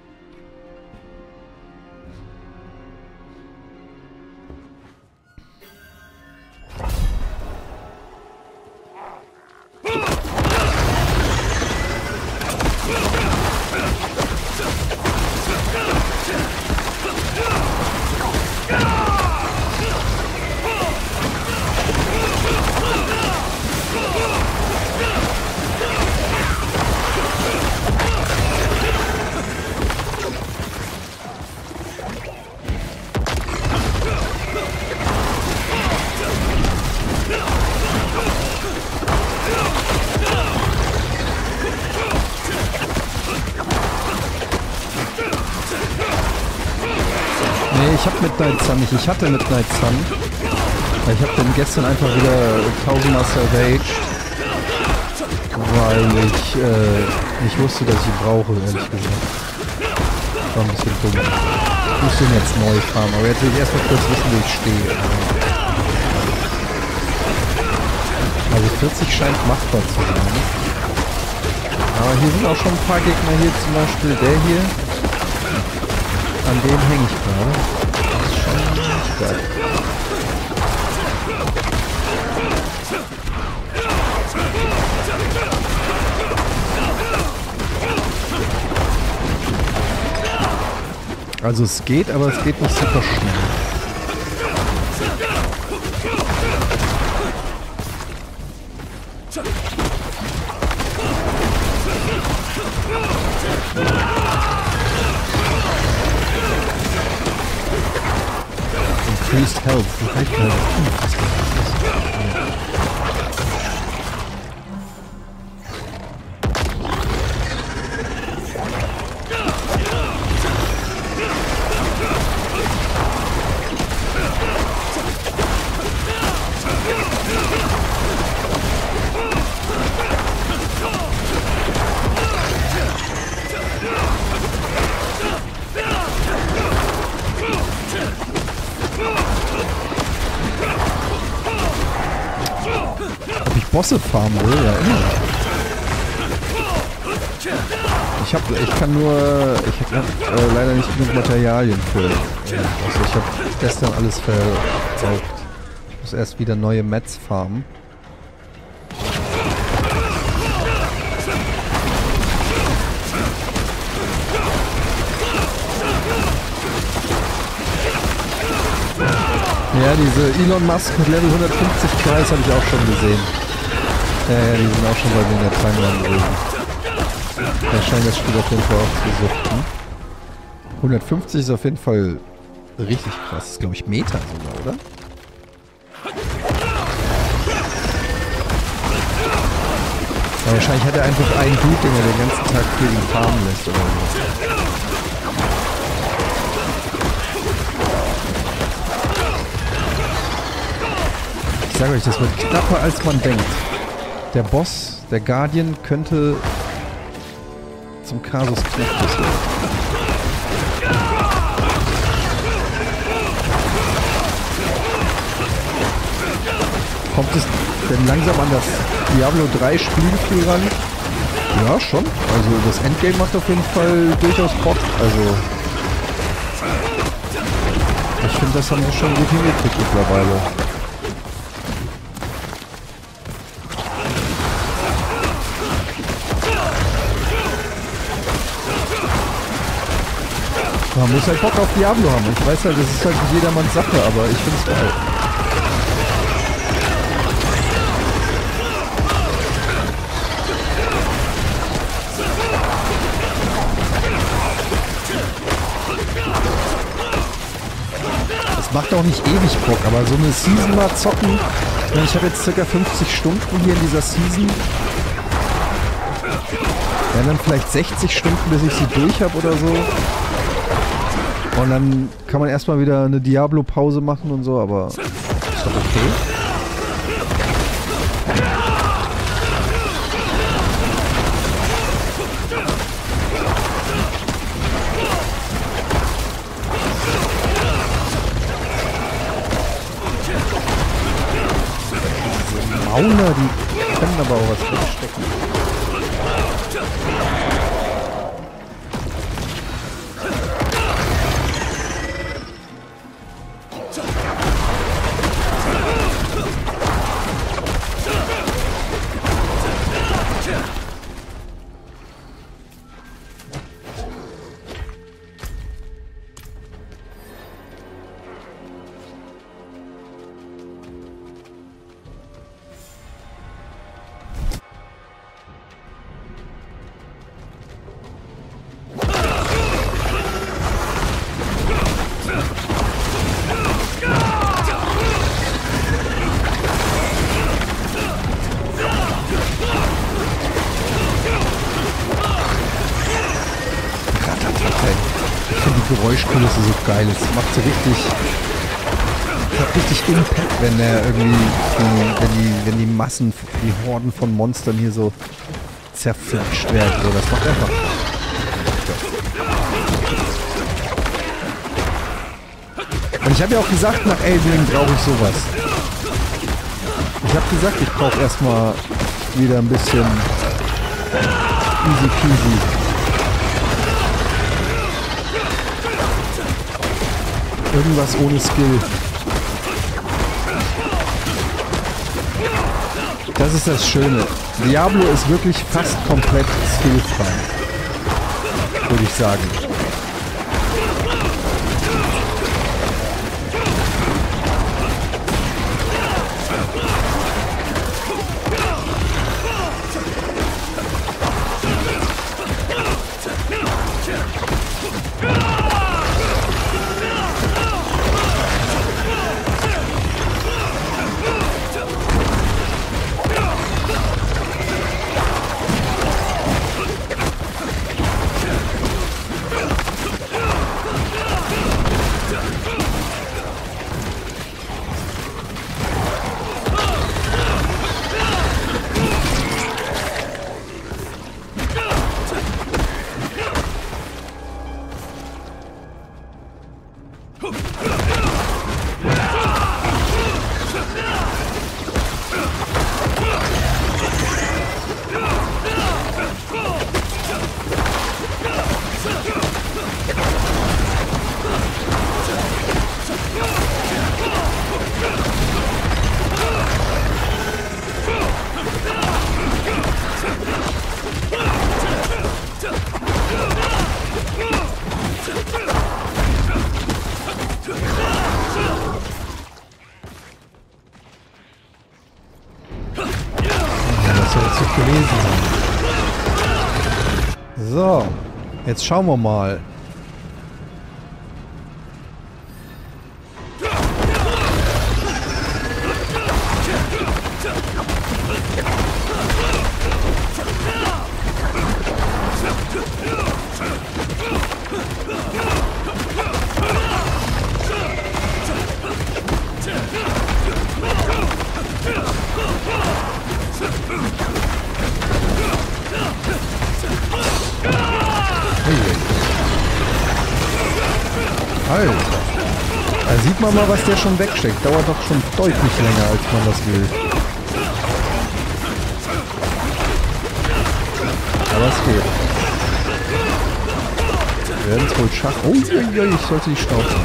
Ich hatte Midnight Sun. Ich habe den gestern einfach wieder 1000-mal savaged, weil ich nicht wusste, dass ich ihn brauche, ehrlich gesagt. War ein bisschen dumm. Ich muss den jetzt neu farmen, aber jetzt will ich erstmal kurz wissen, wo ich stehe. Also 40 scheint machbar zu sein. Aber hier sind auch schon ein paar Gegner, hier zum Beispiel der hier. An dem hänge ich gerade. Geil. Also es geht, aber es geht nicht super schnell. Increased Health. Wie reicht das? Bosse farmen will, ja immer. Ich habe leider nicht genug Materialien für. Also ich habe gestern alles verbraucht. Ich muss erst wieder neue Mets farmen. Ja, diese Elon Musk mit Level 150 Kreis habe ich auch schon gesehen. Ja, die sind auch schon bei mir in der Timeline gewesen. Da scheint das Spiel auf jeden Fall auch zu suchten. 150 ist auf jeden Fall richtig krass. Das ist, glaube ich, Meta sogar, oder? Aber wahrscheinlich hat er einfach einen Dude, den er den ganzen Tag für ihn farmen lässt oder so. Ich sage euch, das wird knapper als man denkt. Der Boss, der Guardian, könnte zum Kasus Knacktus werden. Kommt es denn langsam an das Diablo 3 Spielgefühl ran? Ja, schon. Also das Endgame macht auf jeden Fall durchaus Bock. Also ich finde, das haben wir schon gut hingekriegt mittlerweile. Man muss halt Bock auf Diablo haben. Ich weiß halt, das ist halt nicht jedermanns Sache, aber ich finde es geil. Das macht auch nicht ewig Bock, aber so eine Season mal zocken. Ich habe jetzt ca. 50 Stunden hier in dieser Season. Ja, dann vielleicht 60 Stunden, bis ich sie durch habe oder so. Und dann kann man erstmal wieder eine Diablo-Pause machen und so, aber ist doch okay. Diese Mauler, die können aber auch was wegstecken. Geräuschkulisse so geil ist. Macht so richtig. Hat richtig Impact, wenn der irgendwie. Wenn die Massen, die Horden von Monstern hier so zerfleischt werden. So, das macht einfach. Und ich habe ja auch gesagt, nach Elden Ring brauche ich sowas. Ich habe gesagt, ich brauche erstmal wieder ein bisschen easy peasy. Irgendwas ohne Skill. Das ist das Schöne. Diablo ist wirklich fast komplett skillfrei. Würde ich sagen. So, jetzt schauen wir mal. Alter. Da sieht man mal, was der schon wegsteckt. Dauert doch schon deutlich länger, als man das will. Aber es geht. Wir werden es wohl schaffen. Oh, ich sollte die Schnauze.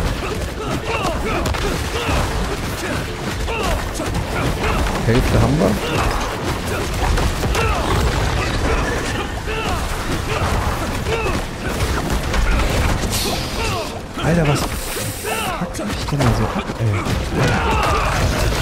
Hälfte haben wir. Alter, was fuckt mich denn da so ab, ey?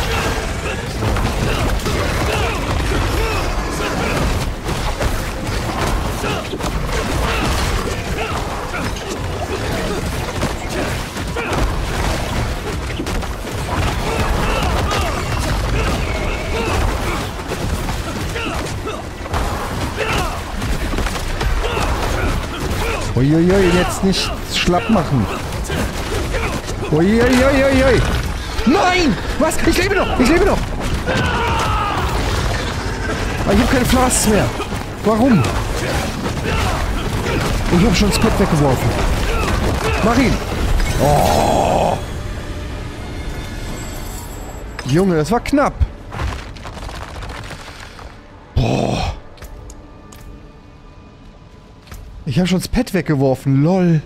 Uiuiui, jetzt nicht schlapp machen. Uiuiuiui. Nein! Was? Ich lebe noch! Ich lebe noch! Aber ich habe keine Flasks mehr. Warum? Ich habe schon das Pad weggeworfen. Mach ihn! Oh! Junge, das war knapp. Boah. Ich habe schon das Pad weggeworfen, lol.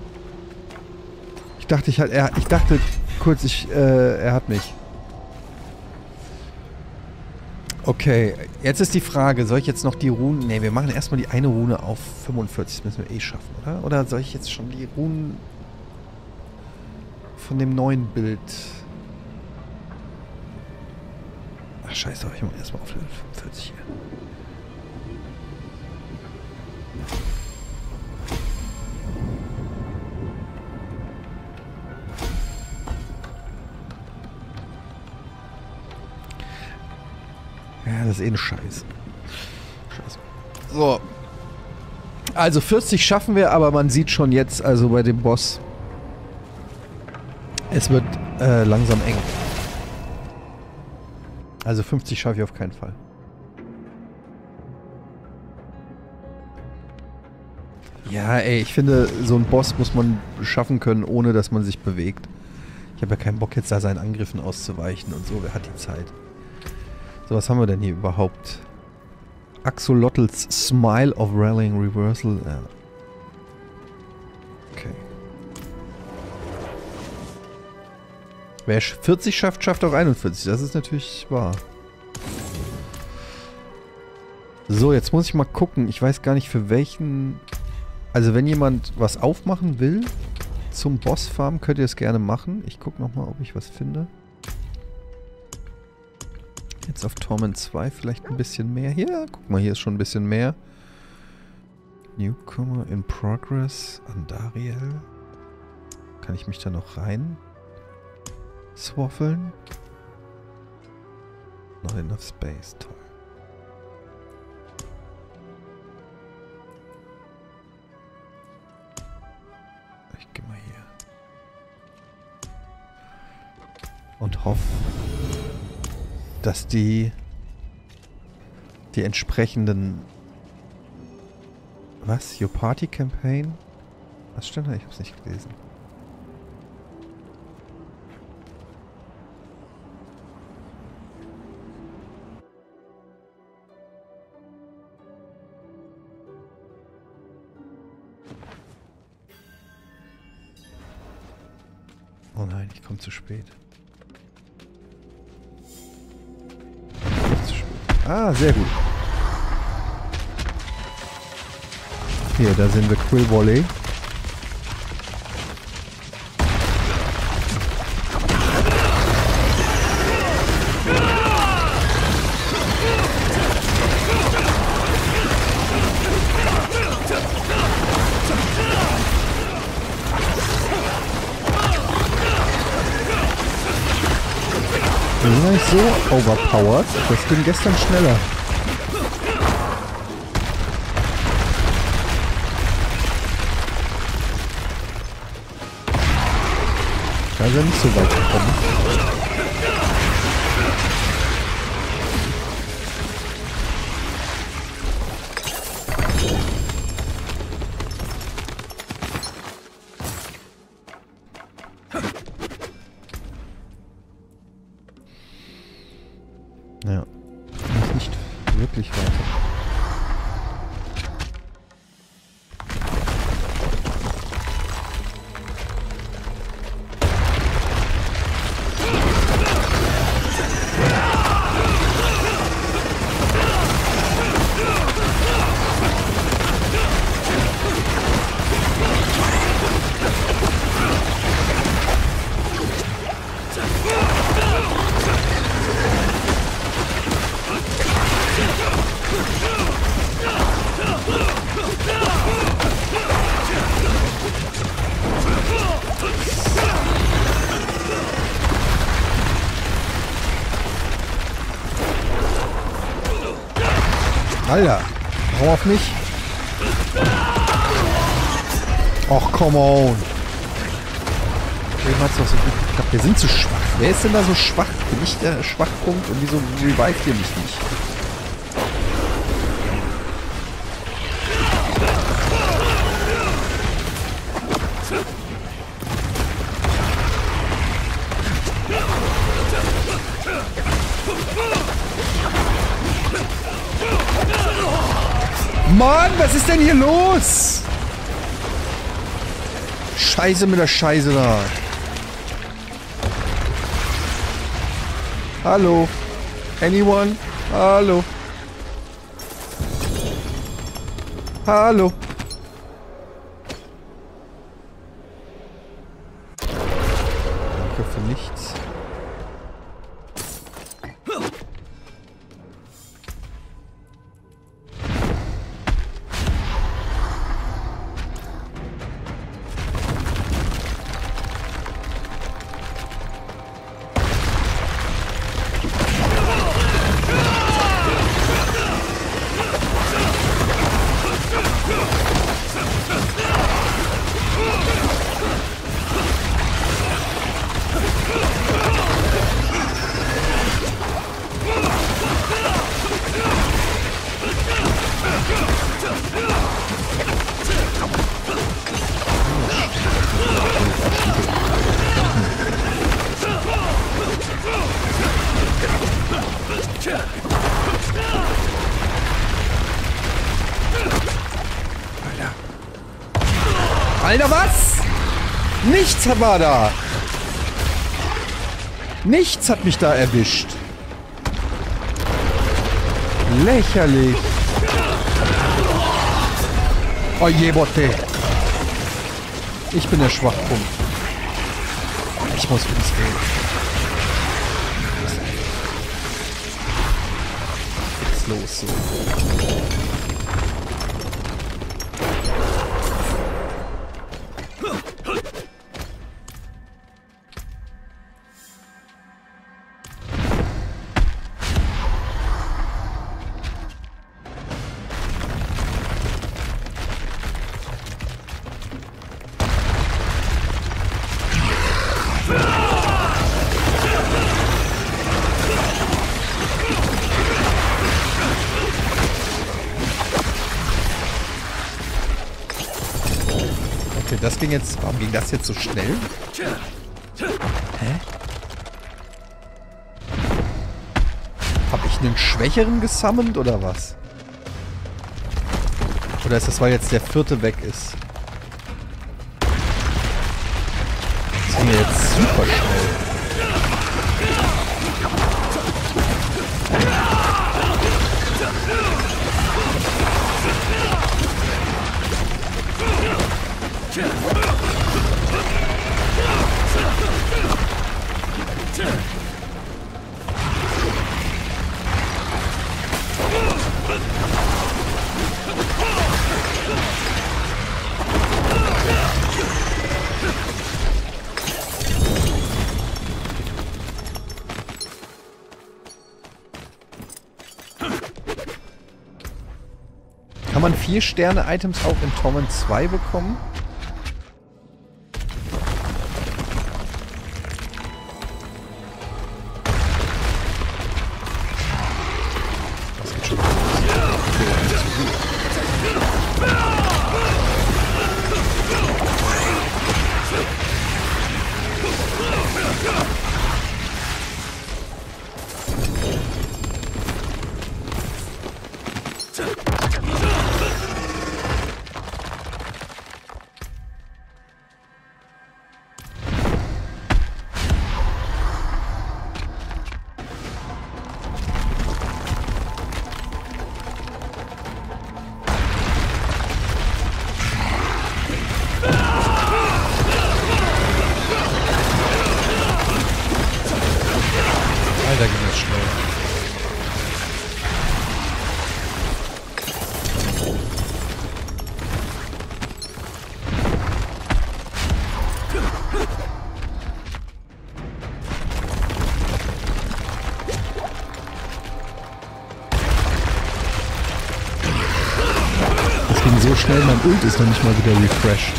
Ich dachte, er hat mich. Okay, jetzt ist die Frage, soll ich jetzt noch die Runen... Ne, wir machen erstmal die eine Rune auf 45, das müssen wir eh schaffen, oder? Oder soll ich jetzt schon die Runen von dem neuen Bild... Ach scheiße, ich mache erstmal auf Level 45 hier. Ja, das ist eh ein Scheiß. So. Also 40 schaffen wir, aber man sieht schon jetzt, also bei dem Boss, es wird langsam eng. Also 50 schaffe ich auf keinen Fall. Ja, ey, ich finde, so einen Boss muss man schaffen können, ohne dass man sich bewegt. Ich habe ja keinen Bock, jetzt da seinen Angriffen auszuweichen und so. Wer hat die Zeit? So, was haben wir denn hier überhaupt? Axolotls Smile of Rallying Reversal. Ja. Okay. Wer 40 schafft, schafft auch 41. Das ist natürlich wahr. So, jetzt muss ich mal gucken. Ich weiß gar nicht für welchen... Also wenn jemand was aufmachen will zum Bossfarm, könnt ihr es gerne machen. Ich gucke nochmal, ob ich was finde. Jetzt auf Torment 2 vielleicht ein bisschen mehr. Hier, guck mal, hier ist schon ein bisschen mehr. Newcomer in Progress. Andariel. Kann ich mich da noch rein swaffeln? Not enough space. Toll. Ich gehe mal hier. Und hoffe, dass die entsprechenden... Was? Your Party Campaign? Was stand da? Ich hab's nicht gelesen. Oh nein, ich komme zu spät. Ah, sehr gut. Hier, da sehen wir Quill Volley. Die sind nicht so overpowered. Das ging gestern schneller. Da ist er nicht so weit gekommen. Ja, nicht wirklich weiter. Alter, hau auf mich. Och, come on. Eben hat's doch so gut geklappt. Wir sind zu schwach. Wer ist denn da so schwach? Bin ich der Schwachpunkt? Und wieso revived ihr mich nicht? Mann, was ist denn hier los? Scheiße mit der Scheiße da. Hallo? Anyone? Hallo? Hallo? Danke für nichts. Alter, was? Nichts war da. Nichts hat mich da erwischt. Lächerlich. Oh je, Botte. Ich bin der Schwachpunkt. Ich muss ins Bild. Was ist los so? Okay, das ging jetzt... Warum ging das jetzt so schnell? Hä? Hab ich einen Schwächeren gesammelt oder was? Oder ist das, weil jetzt der vierte weg ist? Das ging ja jetzt super schnell. Kann man 4-Sterne-Items auch in Torment 2 bekommen? Das geht schon los. so schnell, mein Ult ist noch nicht mal wieder refreshed.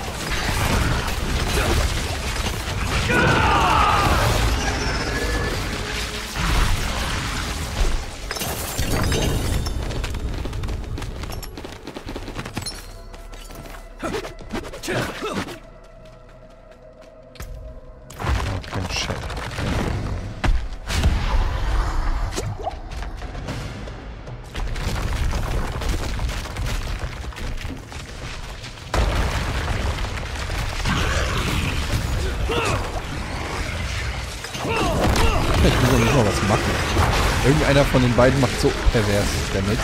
Ich muss ja nicht mal was machen. Irgendeiner von den beiden macht so pervers Damage.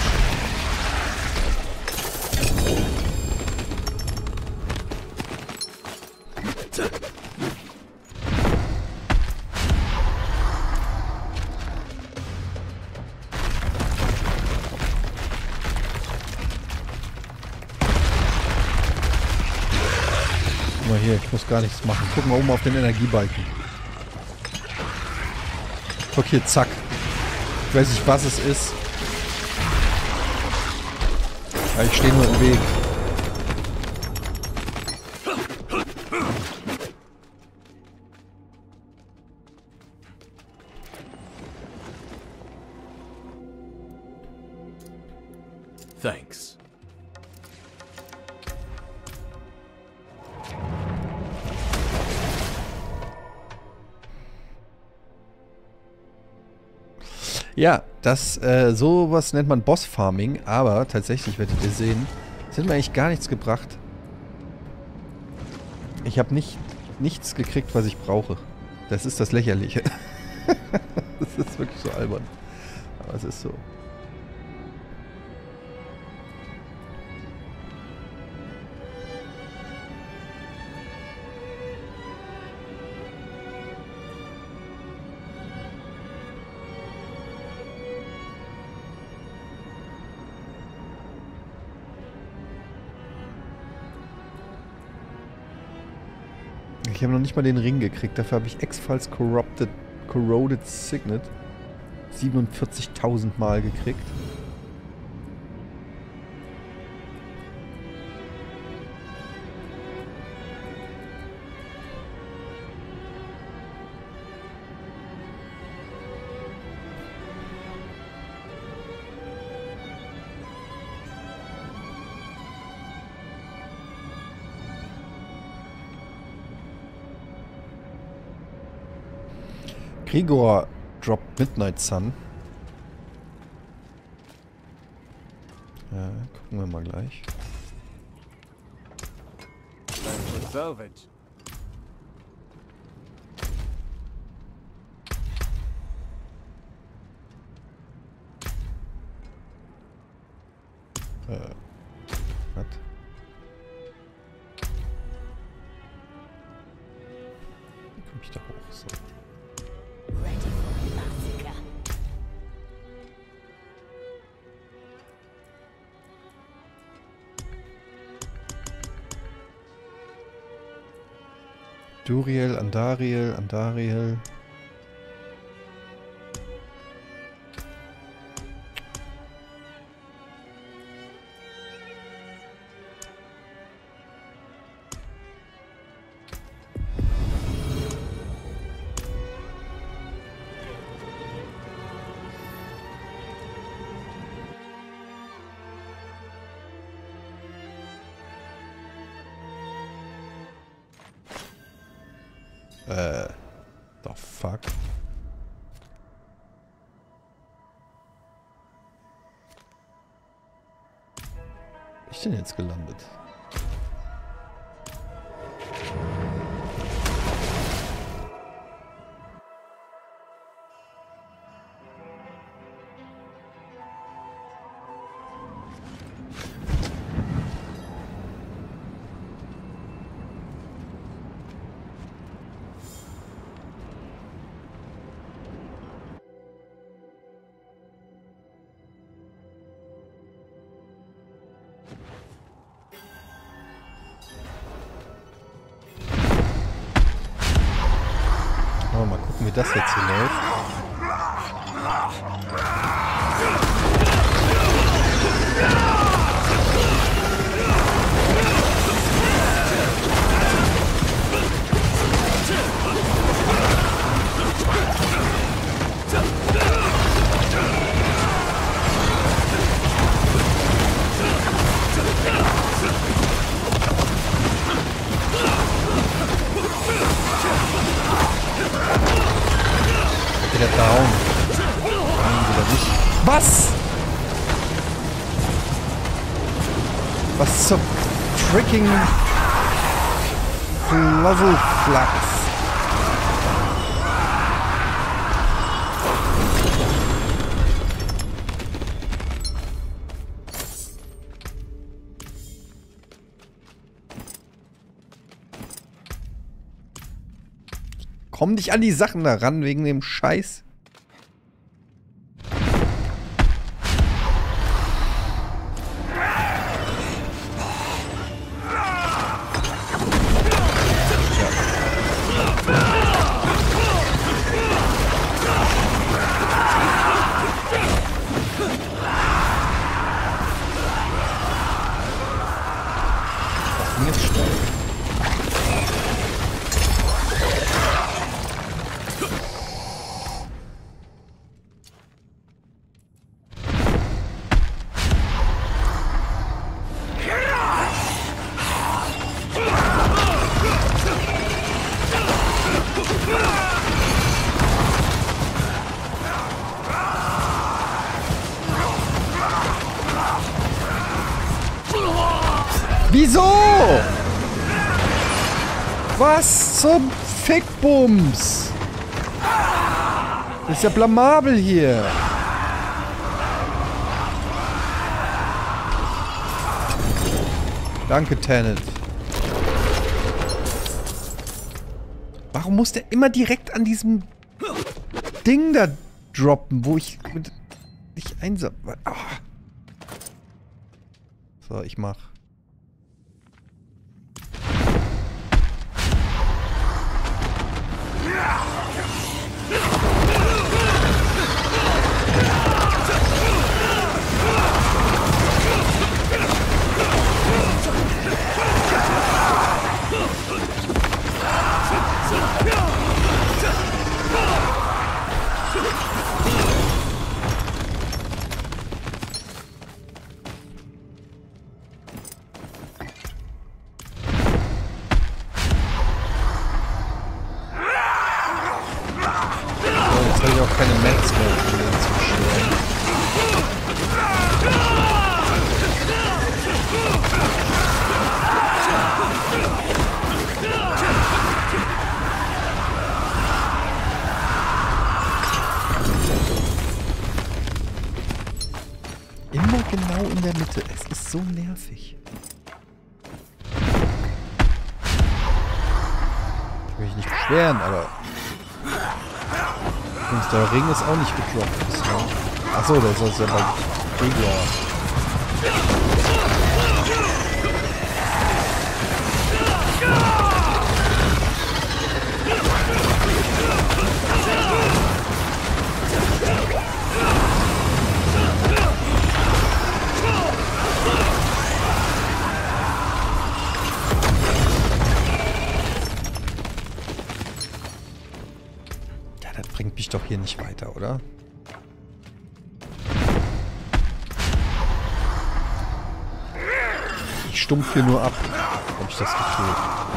Guck mal hier, ich muss gar nichts machen. Guck mal oben auf den Energiebalken. Guck hier, zack. Ich weiß nicht, was es ist. Ja, ich stehe nur im Weg. Thanks. Ja, sowas nennt man Boss-Farming, aber tatsächlich, werdet ihr sehen, das hat mir eigentlich gar nichts gebracht. Ich habe nichts gekriegt, was ich brauche. Das ist das Lächerliche. Das ist wirklich so albern. Aber es ist so. Ich habe noch nicht mal den Ring gekriegt. Dafür habe ich X-Files Corroded Signet 47.000 Mal gekriegt. Gregor droppt Midnight Sun. Ja, gucken wir mal gleich. Salvage. Was? Wie komme ich da hoch? So. Ready for a massacre. Duriel, Andariel. The fuck? Wo bin ich denn jetzt gelandet? Mal gucken, wie das jetzt hier läuft. Was? Was zum freaking Fluffelflachs? Komm nicht an die Sachen da ran wegen dem Scheiß. Das Ding ist schnell. Wieso? Was zum Fickbums? Das ist ja blamabel hier. Danke, Tenet. Warum muss der immer direkt an diesem Ding da droppen, wo ich nicht einsam... Ah. So, ich mach. Jetzt habe ich auch keine Mets mehr, um den zu beschweren. Immer genau in der Mitte. Es ist so nervig. Ich will mich nicht beschweren, aber... Und der Ring ist auch nicht gedroppt bisher. Achso, das ist ja bei Gregor. Bringt mich doch hier nicht weiter, oder? Ich stumpf hier nur ab, habe ich das Gefühl.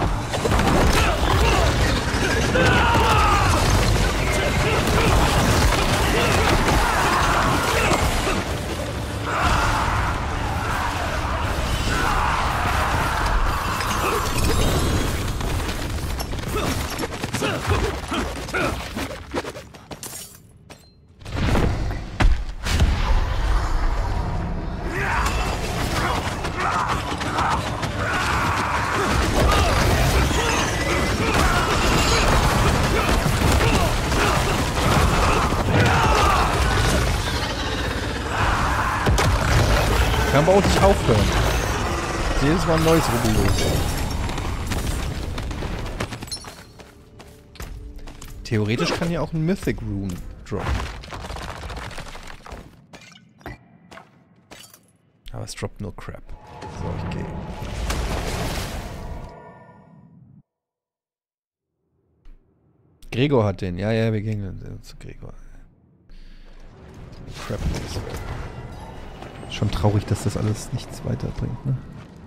Kann aber auch nicht aufhören. Jedes Mal ein neues Rubbellos. Theoretisch kann ja auch ein Mythic Rune droppen. Aber es droppt nur Crap. So, ich gehe. Gregor hat den. Ja, wir gehen zu Gregor. Crap. Schon traurig, dass das alles nichts weiterbringt, ne?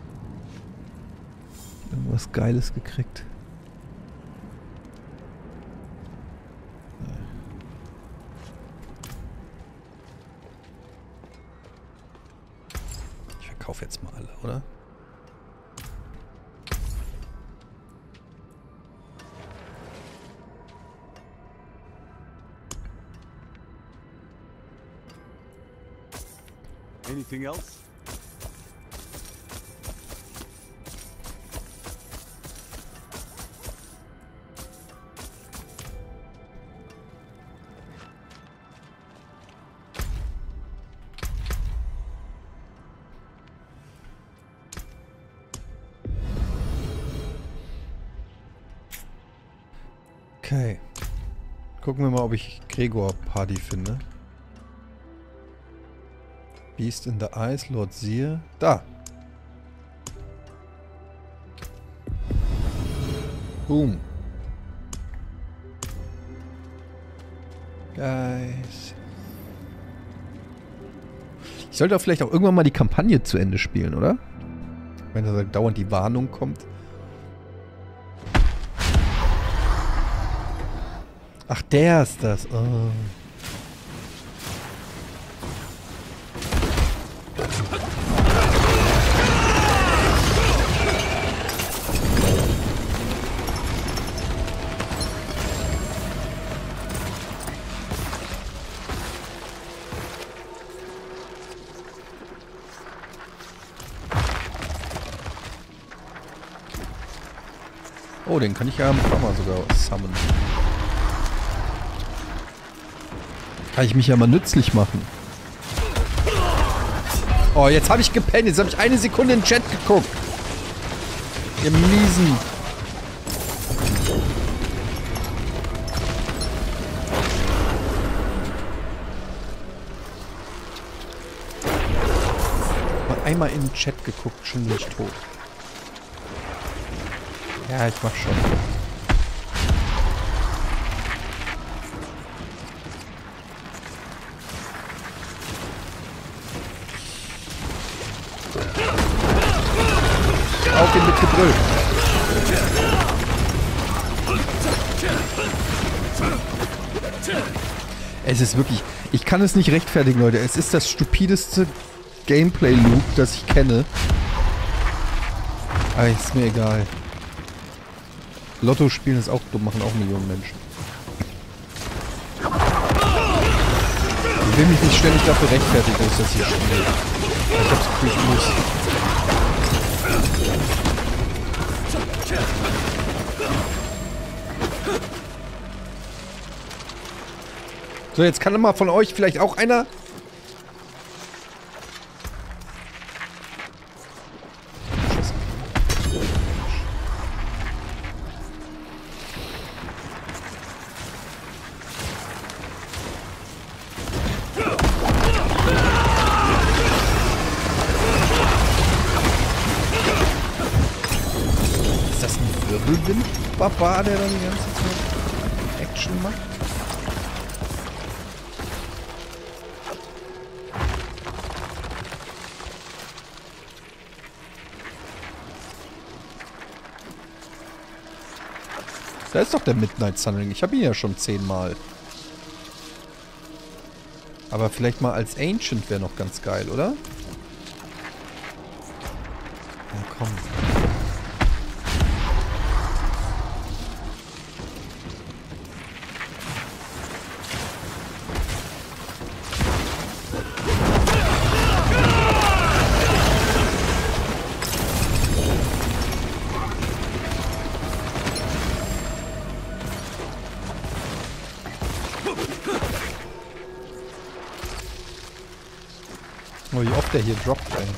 Irgendwas Geiles gekriegt. kaufe jetzt mal alle, oder? Anything else? Okay. Gucken wir mal, ob ich Gregor Party finde. Beast in the Eyes, Lord Seer. Da! Boom. Guys. Ich sollte auch vielleicht auch irgendwann mal die Kampagne zu Ende spielen, oder? Wenn da dauernd die Warnung kommt. Ach, der ist das. Oh. Oh, den kann ich ja ein paar Mal sogar summonen. Kann ich mich ja mal nützlich machen. Oh, jetzt habe ich gepennt. Jetzt habe ich eine Sekunde in den Chat geguckt. Ihr Miesen. Mal einmal in den Chat geguckt, schon bin ich tot. Ja, ich mach schon. Auf ihn mit Gebrüll. Es ist wirklich... Ich kann es nicht rechtfertigen, Leute. Es ist das stupideste Gameplay-Loop, das ich kenne. Aber ist mir egal. Lotto spielen ist auch dumm, machen auch Millionen Menschen. Ich will mich nicht ständig dafür rechtfertigen, dass ich das hier spiele. Ich hab's Gefühl, ich muss. So, jetzt kann mal von euch vielleicht auch einer... Ist das ein Wirbelwind-Barbar, der dann die ganze Zeit Action macht? Da ist doch der Midnight Sunring. Ich habe ihn ja schon 10-mal. Aber vielleicht mal als Ancient wäre noch ganz geil, oder? Ja, komm. Oh, wie oft der hier droppt, ey.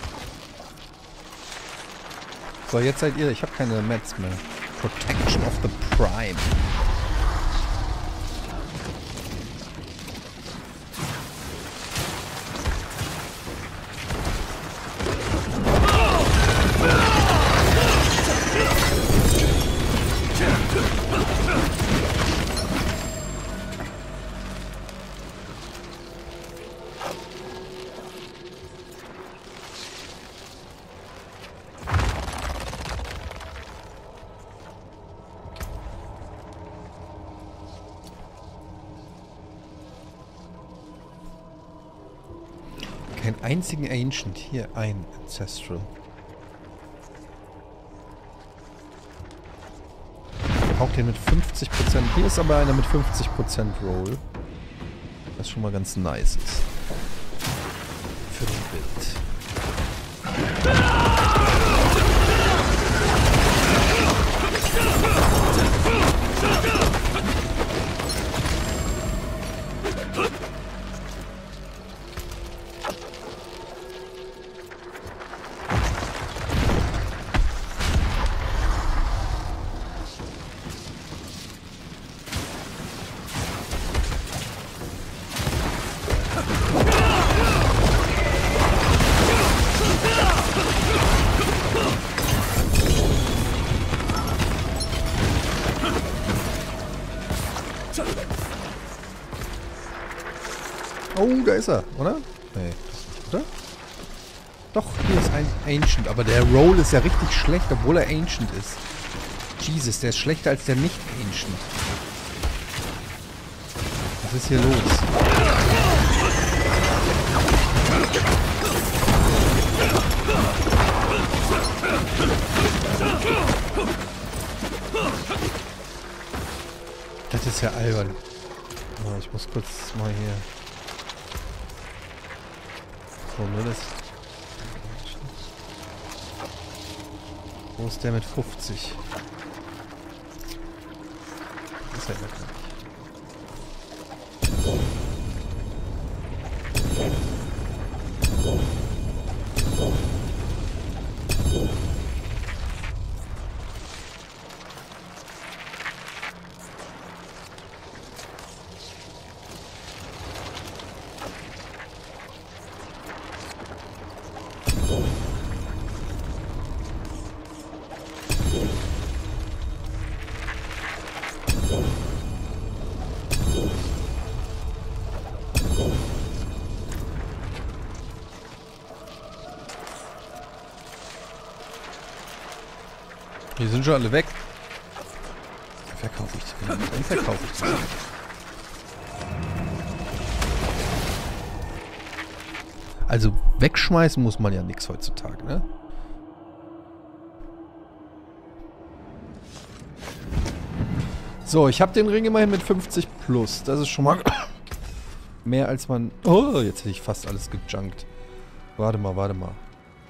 So, jetzt seid ihr... Ich habe keine Mets mehr. Protection of the Prime. keinen einzigen Ancient. Hier, ein Ancestral. Auch den mit 50%. Hier ist aber einer mit 50% Roll. Was schon mal ganz nice ist. Für den Bild. Oh, da ist er, oder? Nee, oder? Doch, hier ist ein Ancient, aber der Roll ist ja richtig schlecht, obwohl er Ancient ist. Jesus, der ist schlechter als der Nicht-Ancient. Was ist hier los? Das ist ja albern. Oh, ich muss kurz mal hier... So, nur das... Wo ist der mit 50? Das ist ja gar nicht. Die sind schon alle weg. Verkaufe ich die. Dann verkaufe ich die. Also wegschmeißen muss man ja nichts heutzutage, ne? So, ich habe den Ring immerhin mit 50 plus. Das ist schon mal mehr als man... Oh, jetzt hätte ich fast alles gejunkt. Warte mal, warte mal.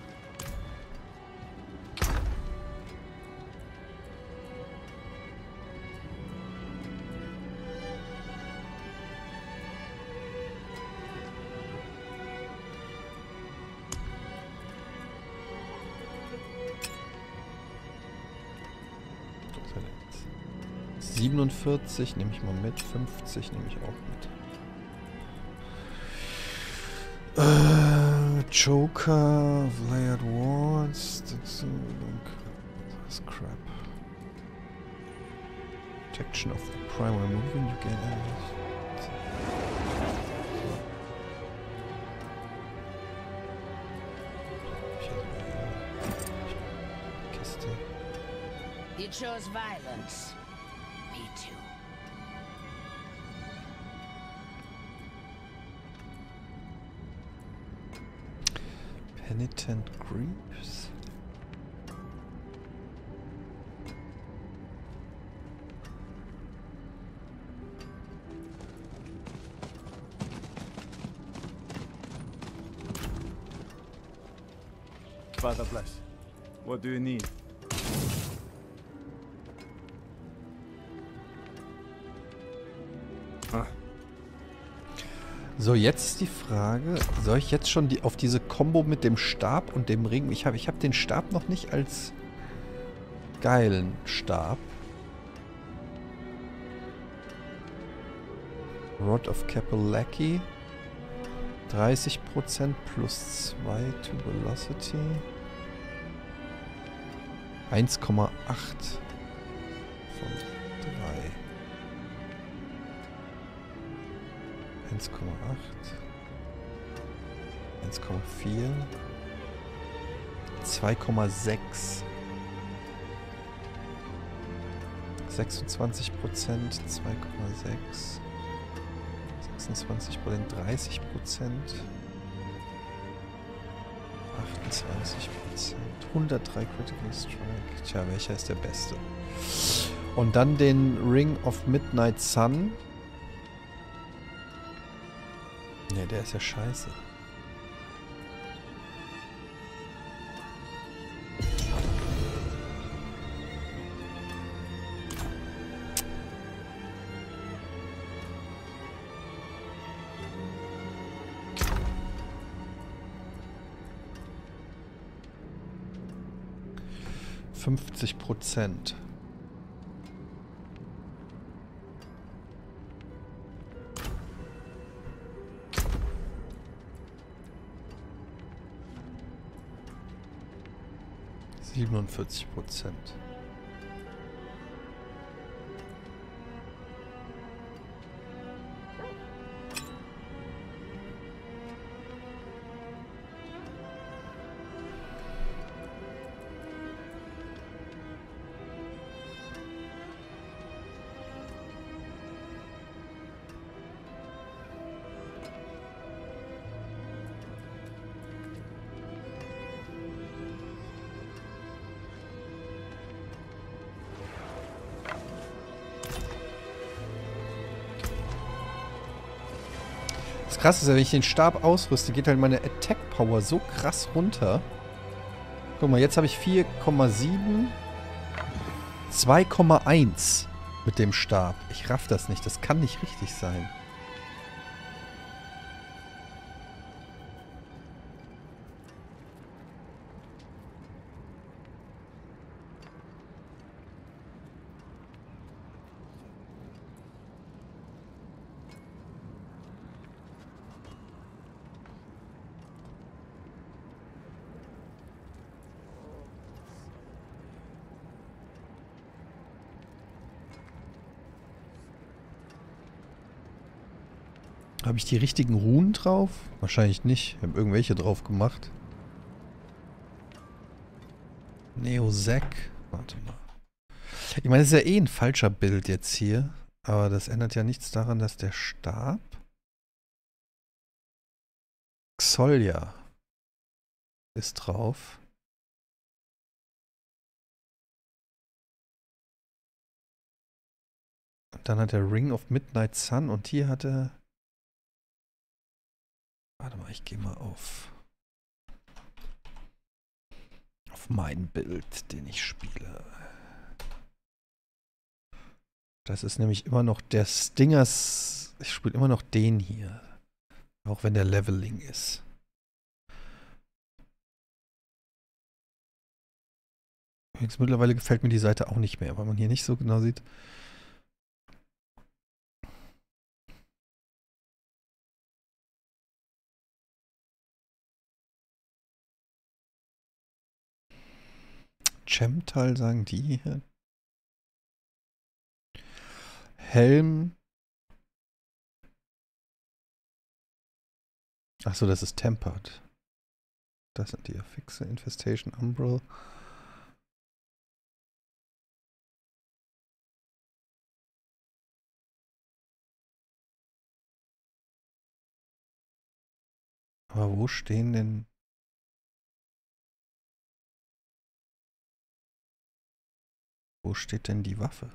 Was hat er jetzt? 47 nehme ich mal mit, 50 nehme ich auch mit. Joker, Layered Wards, das crap. Protection of the primary movement, you gain enemies. Kiste. You chose violence. Me too. Penitent Creeps. Father bless. What do you need? So, jetzt die Frage, soll ich jetzt schon auf diese Kombo mit dem Stab und dem Ring... Ich hab den Stab noch nicht als geilen Stab. Rod of Kapalaki. 30% plus 2 to Velocity. 1,8 von 3. 1,8. 1,4. 2,6. 26%, 2,6. 26 bei den 30%. 28%. 103 Critical Strike. Tja, welcher ist der beste? Und dann den Ring of Midnight Sun. Ne, der ist ja scheiße. %. %. Das Krasse ist ja, wenn ich den Stab ausrüste, geht halt meine Attack Power so krass runter. Guck mal, jetzt habe ich 4,7. 2,1 mit dem Stab. Ich raff das nicht. Das kann nicht richtig sein. Habe ich die richtigen Runen drauf? Wahrscheinlich nicht. Ich habe irgendwelche drauf gemacht. Neozac. Warte mal. Ich meine, das ist ja eh ein falscher Bild jetzt hier. Aber das ändert ja nichts daran, dass der Stab... Xolja ist drauf. Und dann hat er Ring of Midnight Sun und hier hat er... Warte mal, ich gehe mal auf mein Bild, den ich spiele. Das ist nämlich immer noch der Stingers. Ich spiele immer noch den hier. Auch wenn der Leveling ist. Übrigens, mittlerweile gefällt mir die Seite auch nicht mehr, weil man hier nicht so genau sieht. Chemtal sagen die hier. Helm. Achso, das ist Tempered. Das sind die Affixe. Infestation, Umbral. Aber wo stehen denn... Wo steht denn die Waffe?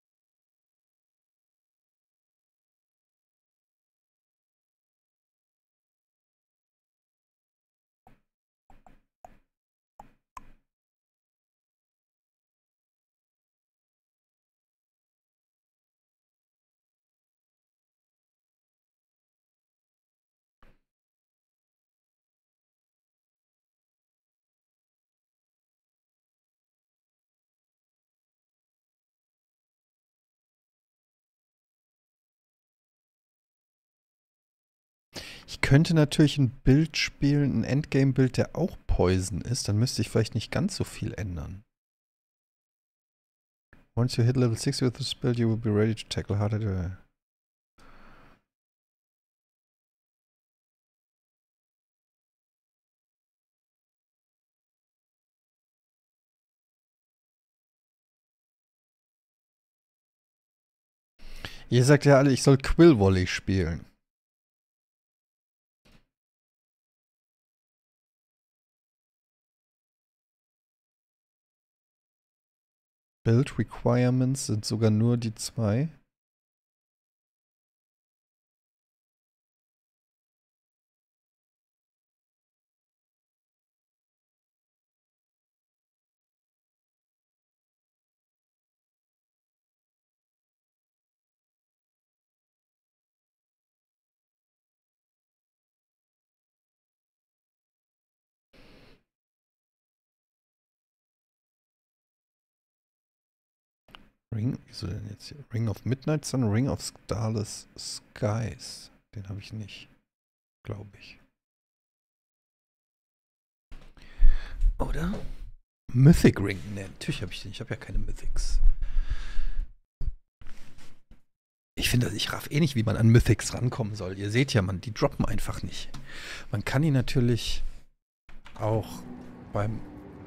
Ich könnte natürlich ein Bild spielen, ein Endgame-Bild, der auch Poison ist. Dann müsste ich vielleicht nicht ganz so viel ändern. Once you hit level 60 with this build, you will be ready to tackle harder. Ihr sagt ja alle, ich soll Quill Volley spielen. Build Requirements sind sogar nur die 2. Ring, wieso denn jetzt hier? Ring of Midnight Sun, Ring of Starless Skies. Den habe ich nicht, glaube ich. Oder? Mythic Ring. Ne, natürlich habe ich den. Ich habe ja keine Mythics. Ich finde, ich raff eh nicht, wie man an Mythics rankommen soll. Ihr seht ja, die droppen einfach nicht. Man kann die natürlich auch beim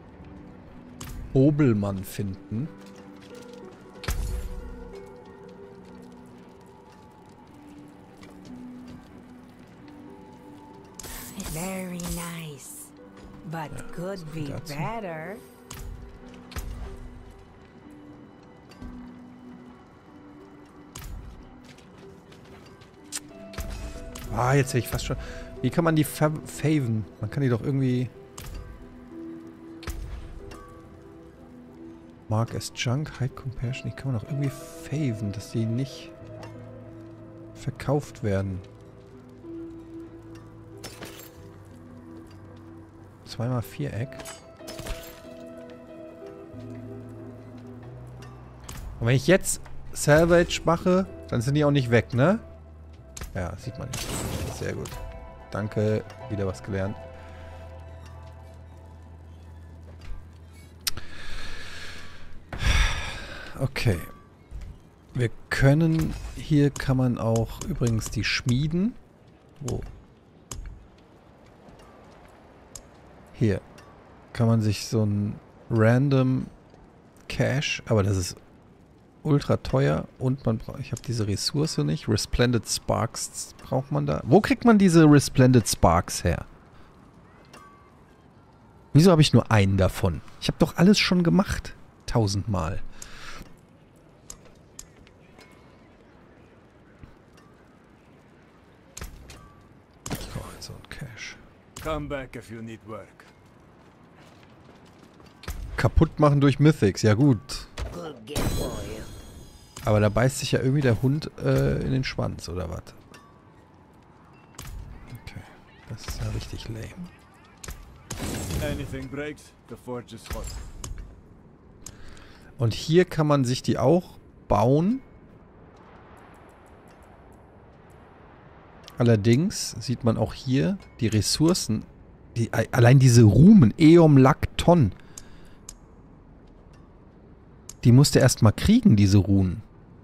Obelmann finden. Very nice, but Ja, could so viel be dazu. better. Ah, jetzt hätte ich fast schon... Wie kann man die faven? Man kann die doch irgendwie... Mark as Junk, Hide Compassion. Die kann man doch irgendwie faven, dass die nicht verkauft werden. 2x Viereck. Und wenn ich jetzt Salvage mache, dann sind die auch nicht weg, ne? Ja, sieht man nicht. Sehr gut. Danke, wieder was gelernt. Okay. Wir können, hier kann man auch übrigens die schmieden. Wo? Hier kann man sich so ein random Cache, aber das ist ultra teuer und man braucht, ich habe diese Ressource nicht. Resplendent Sparks braucht man da. Wo kriegt man diese Resplendent Sparks her? Wieso habe ich nur einen davon? Ich habe doch alles schon gemacht. 1000-mal. Ich brauche jetzt so einen Cache. Come back if you need work. Kaputt machen durch Mythics, ja gut. Good gift for you. Aber da beißt sich ja irgendwie der Hund in den Schwanz, oder was? Okay, das ist ja richtig lame. Anything breaks, the forge is hot. Und hier kann man sich die auch bauen. Allerdings sieht man auch hier die Ressourcen. Allein diese Rumen, Eom Lakton. Die musste erst mal kriegen, diese Runen.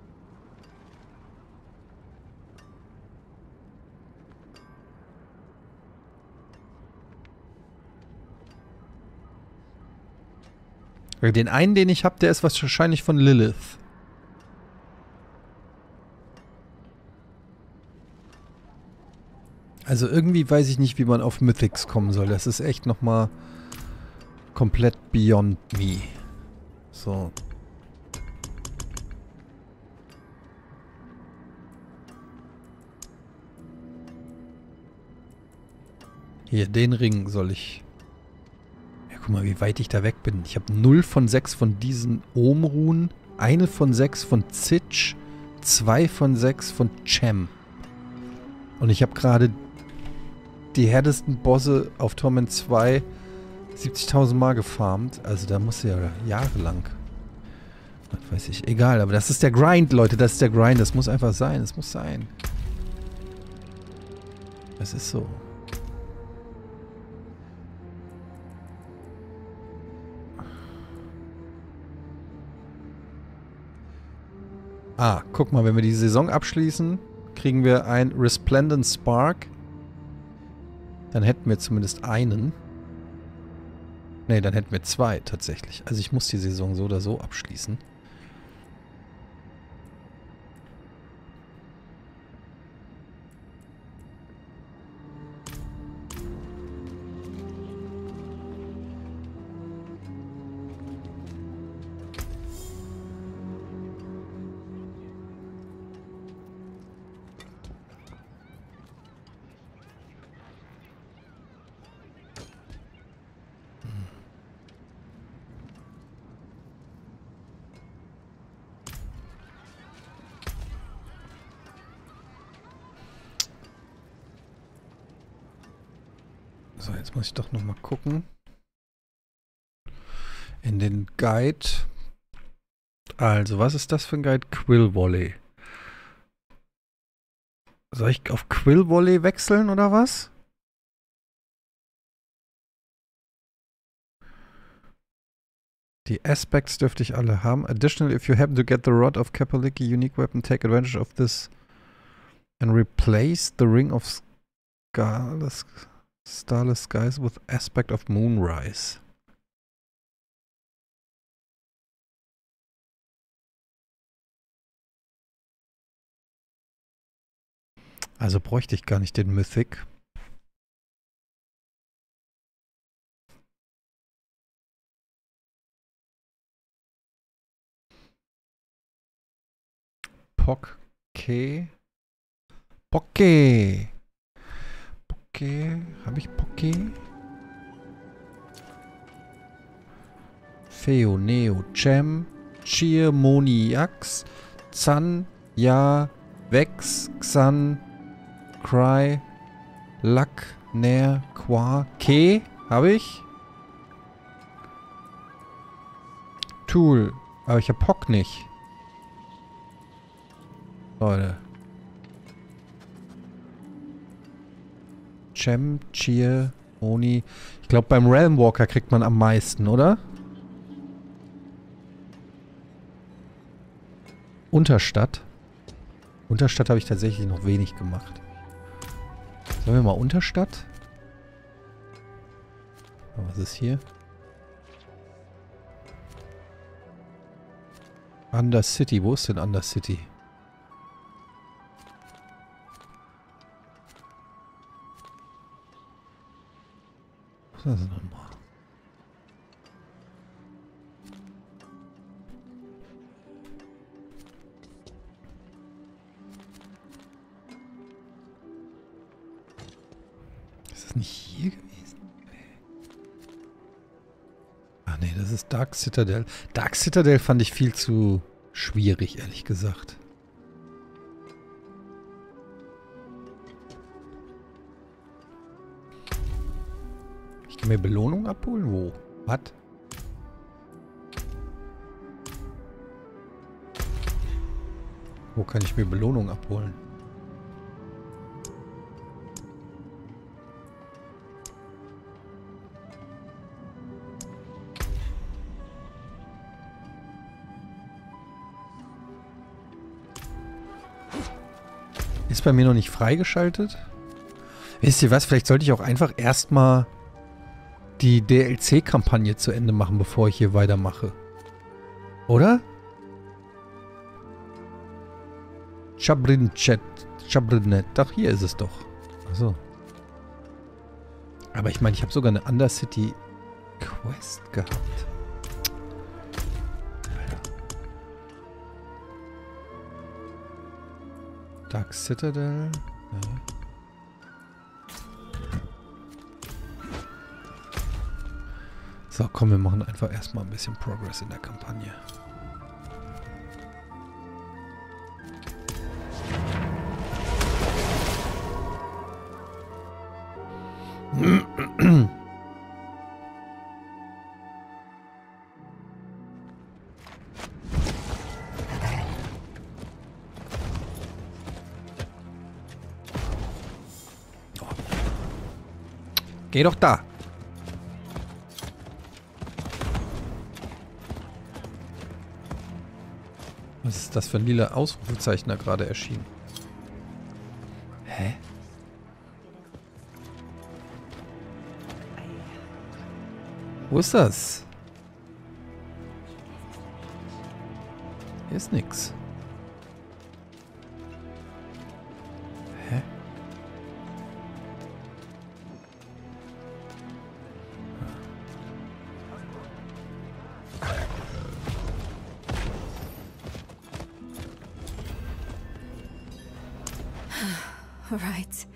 Den einen, den ich habe, der ist wahrscheinlich von Lilith. Also irgendwie weiß ich nicht, wie man auf Mythics kommen soll. Das ist echt nochmal komplett beyond me. So. Hier, den Ring soll ich... Ja, guck mal, wie weit ich da weg bin. Ich habe 0 von 6 von diesen Ohm-Runen, 1 von 6 von Zitch, 2 von 6 von Chem. Und ich habe gerade die härtesten Bosse auf Torment 2 70.000 Mal gefarmt. Also da muss ja jahrelang. Was weiß ich. Egal, aber das ist der Grind, Leute. Das ist der Grind. Das muss einfach sein. Das muss sein. Es ist so. Ah, guck mal, wenn wir die Saison abschließen, kriegen wir ein Resplendent Spark. Dann hätten wir zumindest einen. Ne, dann hätten wir 2 tatsächlich. Also ich muss die Saison so oder so abschließen. So, jetzt muss ich doch nochmal gucken. In den Guide. Also, was ist das für ein Guide? Quill Volley. Soll ich auf Quill Volley wechseln oder was? Die Aspects dürfte ich alle haben. Additionally, if you happen to get the Rod of Kapaliki unique weapon, take advantage of this and replace the Ring of Starless Skies with Aspect of Moonrise. Also bräuchte ich gar nicht den Mythic. Pokke. Pokke. Pokke. Habe ich Pokke? Feo, Neo, Cem, Cheer, Moniax, Zan, Ja, Vex, Xan, Cry, Luck, Nair, Qua, Ke. Habe ich? Tool. Aber ich habe Pock nicht. Leute. Cem, Cheer, Moni. Ich glaube, beim Realmwalker kriegt man am meisten, oder? Unterstadt. Unterstadt habe ich tatsächlich noch wenig gemacht. Sollen wir mal Unterstadt? Was ist hier? Undercity. Wo ist denn Undercity? Was ist das nochmal? Ist das nicht hier gewesen? Ach nee, das ist Dark Citadel. Dark Citadel fand ich viel zu schwierig, ehrlich gesagt. Ich kann mir Belohnung abholen? Wo? Was? Wo kann ich mir Belohnung abholen? Ist bei mir noch nicht freigeschaltet. Wisst ihr was? Vielleicht sollte ich auch einfach erstmal die DLC-Kampagne zu Ende machen, bevor ich hier weitermache. Oder? Chabrinchet. Chabrinet. Doch, hier ist es doch. Achso. Aber ich meine, ich habe sogar eine Undercity Quest gehabt. Dark Citadel. Ja. So, komm, wir machen einfach erstmal ein bisschen Progress in der Kampagne. Geh doch da. Was ist das für ein lila Ausrufezeichen da gerade erschienen? Hä? Wo ist das? Hier ist nix. Hä? Right.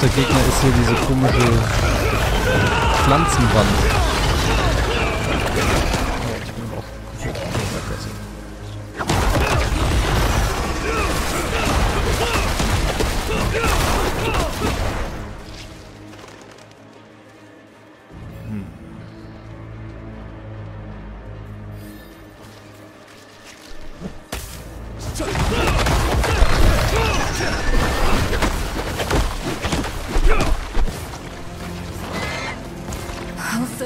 der Gegner ist hier diese komische Pflanzenwand. Oh, ich bin auch Hilfe!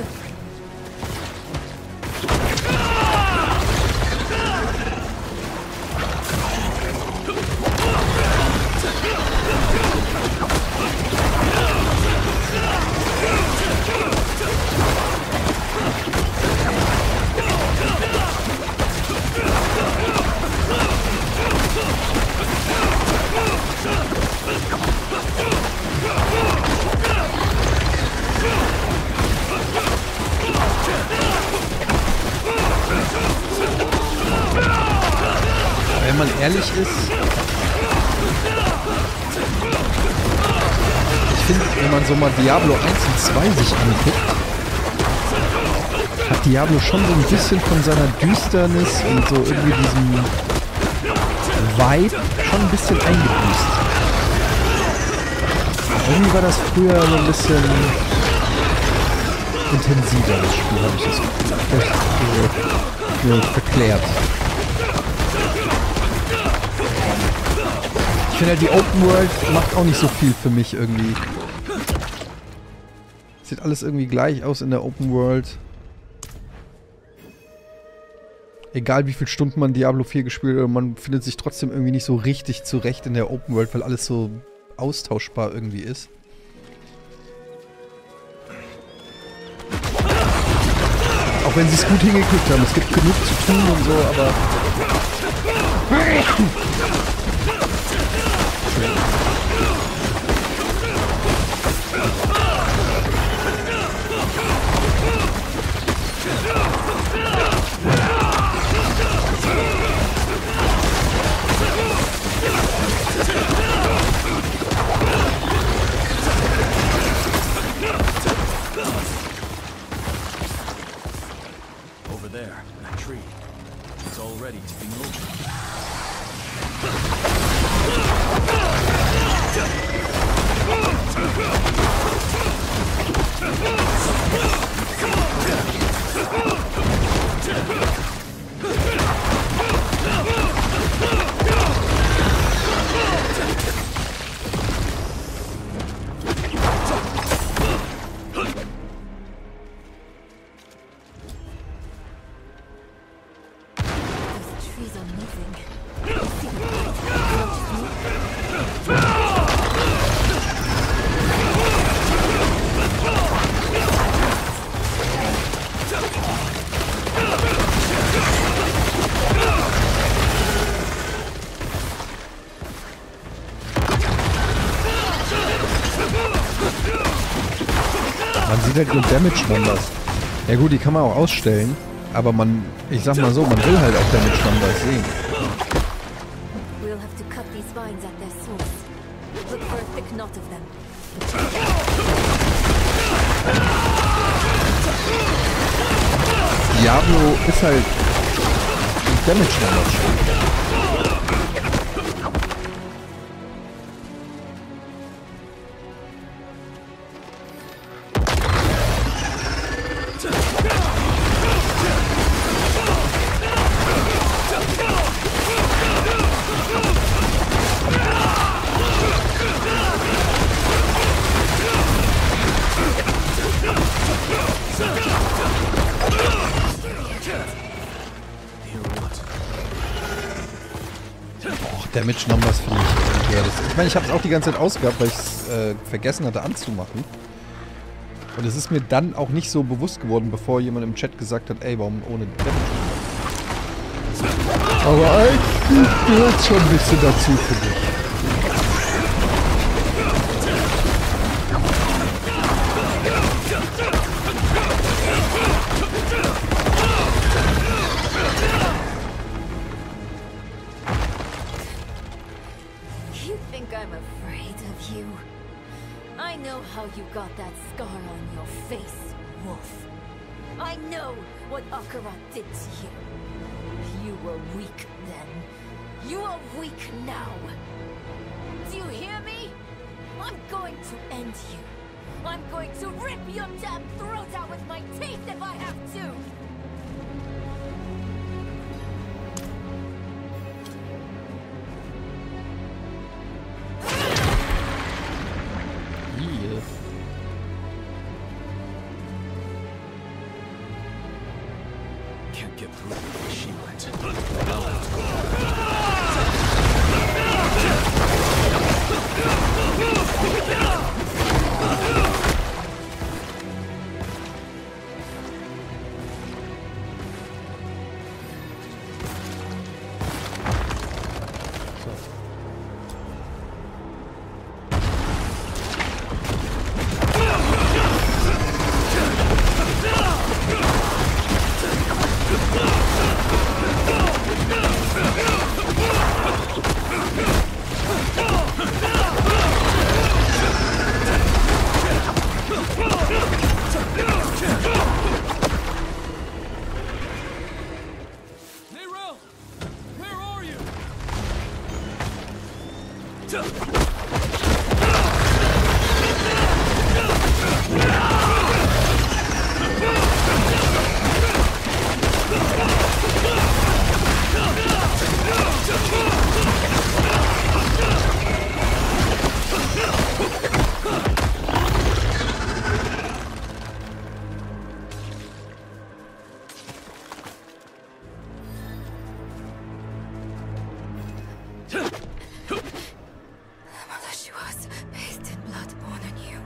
Wenn man ehrlich ist, ich finde, wenn man so mal Diablo 1 und 2 sich anguckt, hat Diablo schon so ein bisschen von seiner Düsternis und so irgendwie diesem Vibe schon ein bisschen eingebüßt. Irgendwie war das früher so ein bisschen intensiver, das Spiel, habe ich das Gefühl. Verklärt. Ich finde halt, die Open World macht auch nicht so viel für mich irgendwie. Sieht alles irgendwie gleich aus in der Open World. Egal wie viele Stunden man Diablo 4 gespielt hat, man findet sich trotzdem irgendwie nicht so richtig zurecht in der Open World, weil alles so austauschbar irgendwie ist. Auch wenn sie es gut hingekriegt haben. Es gibt genug zu tun und so, aber... Over there, that tree. It's all ready to be moved. Man sieht halt nur Damage-Numbers. Ja gut, die kann man auch ausstellen, aber man, ich sag mal so, man will halt auch Damage-Numbers sehen. We'll have to cut these vines at their source. Look for a thick knot of them. Diablo ist halt Damage-Numbers. Damage Numbers finde ich. Ja, ich meine, ich habe es auch die ganze Zeit ausgehabt, weil ich es vergessen hatte anzumachen. Und es ist mir dann auch nicht so bewusst geworden, bevor jemand im Chat gesagt hat, ey, warum ohne Damage Numbers? Aber eigentlich gehört schon ein bisschen dazu, finde ich. scar on your face, wolf. I know what Akarat did to you. You were weak then. You are weak now. Do you hear me? I'm going to end you. I'm going to rip your damn throat out with my teeth if I have to! Hier. Can't get through the shield. Malashua's bathed in blood born on you.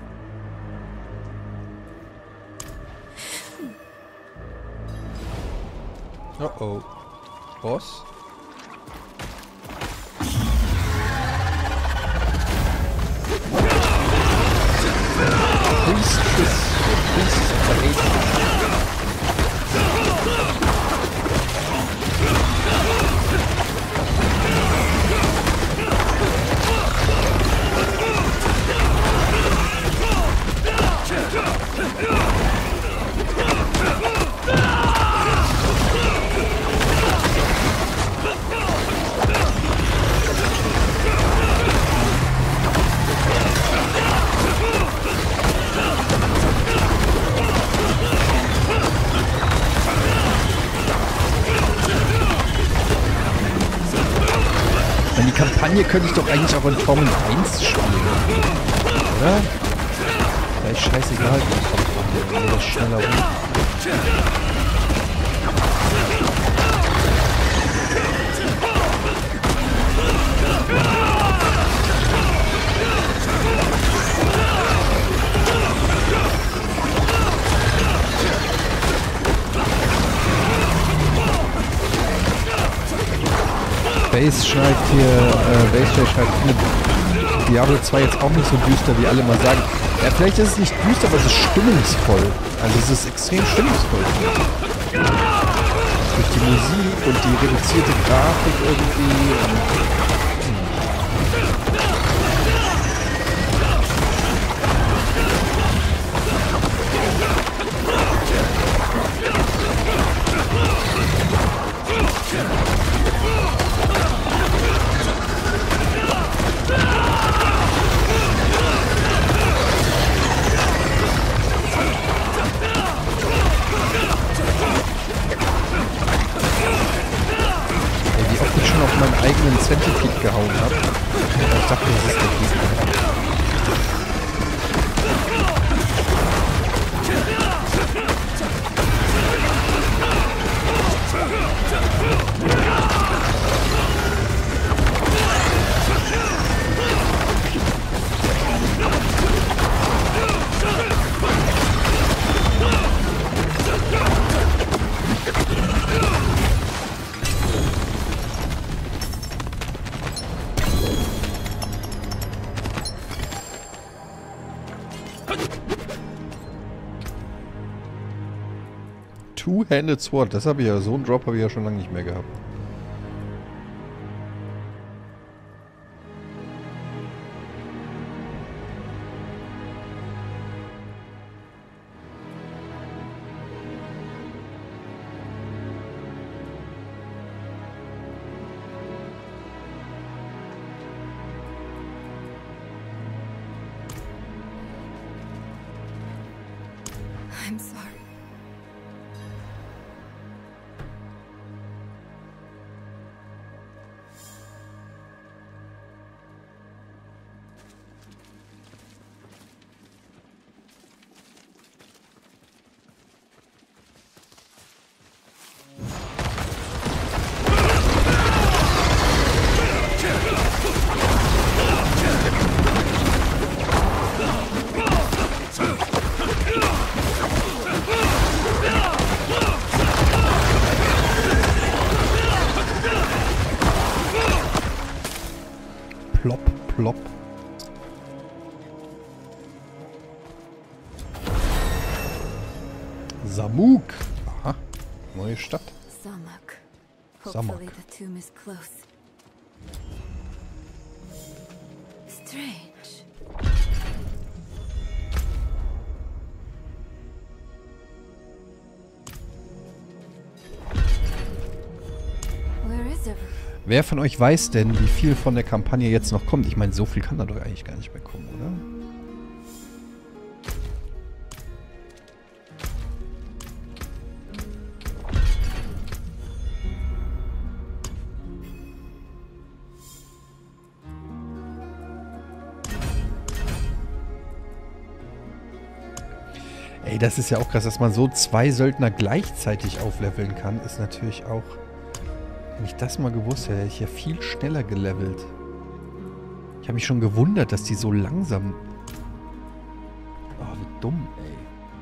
Uh-oh. Boss? Priest of the Ages. Die Kampagne könnte ich doch eigentlich auch in Formel 1 spielen. Oder? Vielleicht scheißegal, wie die Kampagne, das schneller rum. Base schreibt hier, Base schreibt, ich finde Diablo 2 jetzt auch nicht so düster, wie alle mal sagen. Ja, vielleicht ist es nicht düster, aber es ist stimmungsvoll. Also es ist extrem stimmungsvoll. Durch die Musik und die reduzierte Grafik irgendwie. Auf meinen eigenen Centipede gehauen habe. Ich dachte, das ist der Gegner. Two-Handed Sword, das habe ich ja, so einen Drop habe ich ja schon lange nicht mehr gehabt. I'm sorry. Plopp, plopp. Samuk. Aha. Neue Stadt. Samak. Samak. Hopefully the tomb is close. Strange. Where is everyone? Wer von euch weiß denn, wie viel von der Kampagne jetzt noch kommt? Ich meine, so viel kann da doch eigentlich gar nicht mehr kommen, oder? Ey, das ist ja auch krass, dass man so 2 Söldner gleichzeitig aufleveln kann, ist natürlich auch... Wenn ich das mal gewusst hätte, hätte ich ja viel schneller gelevelt. Ich habe mich schon gewundert, dass die so langsam... Oh, wie dumm, ey.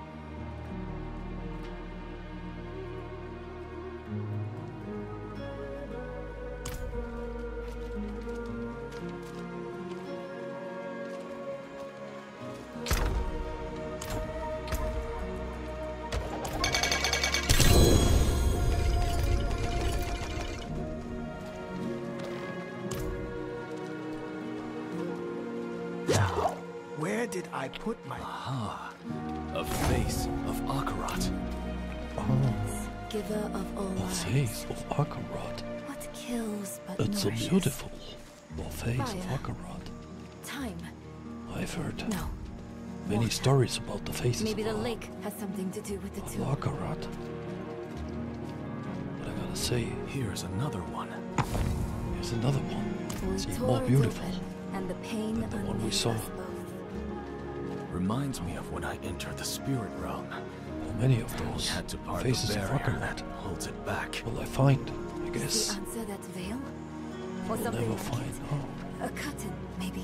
Where did I put my... Aha. A face of Akarat. Giver of all lives. Face of Akarat. What kills but It's so nourishes? beautiful. The face of Fire. Akarat. Time. I've heard No. many Water. stories about the faces Maybe the of, lake has something to do with the of two. Akarat. But I gotta say, Here's another one. here's another one. We It's tore more it beautiful. open, and the pain than the one we undid saw. us both. Reminds me of when I entered the spirit realm. How many of We those had to part faces the of barrier that Akarat holds it back. will I find? I Is guess the answer that veil? Or we'll something never like find it? out. A curtain, maybe.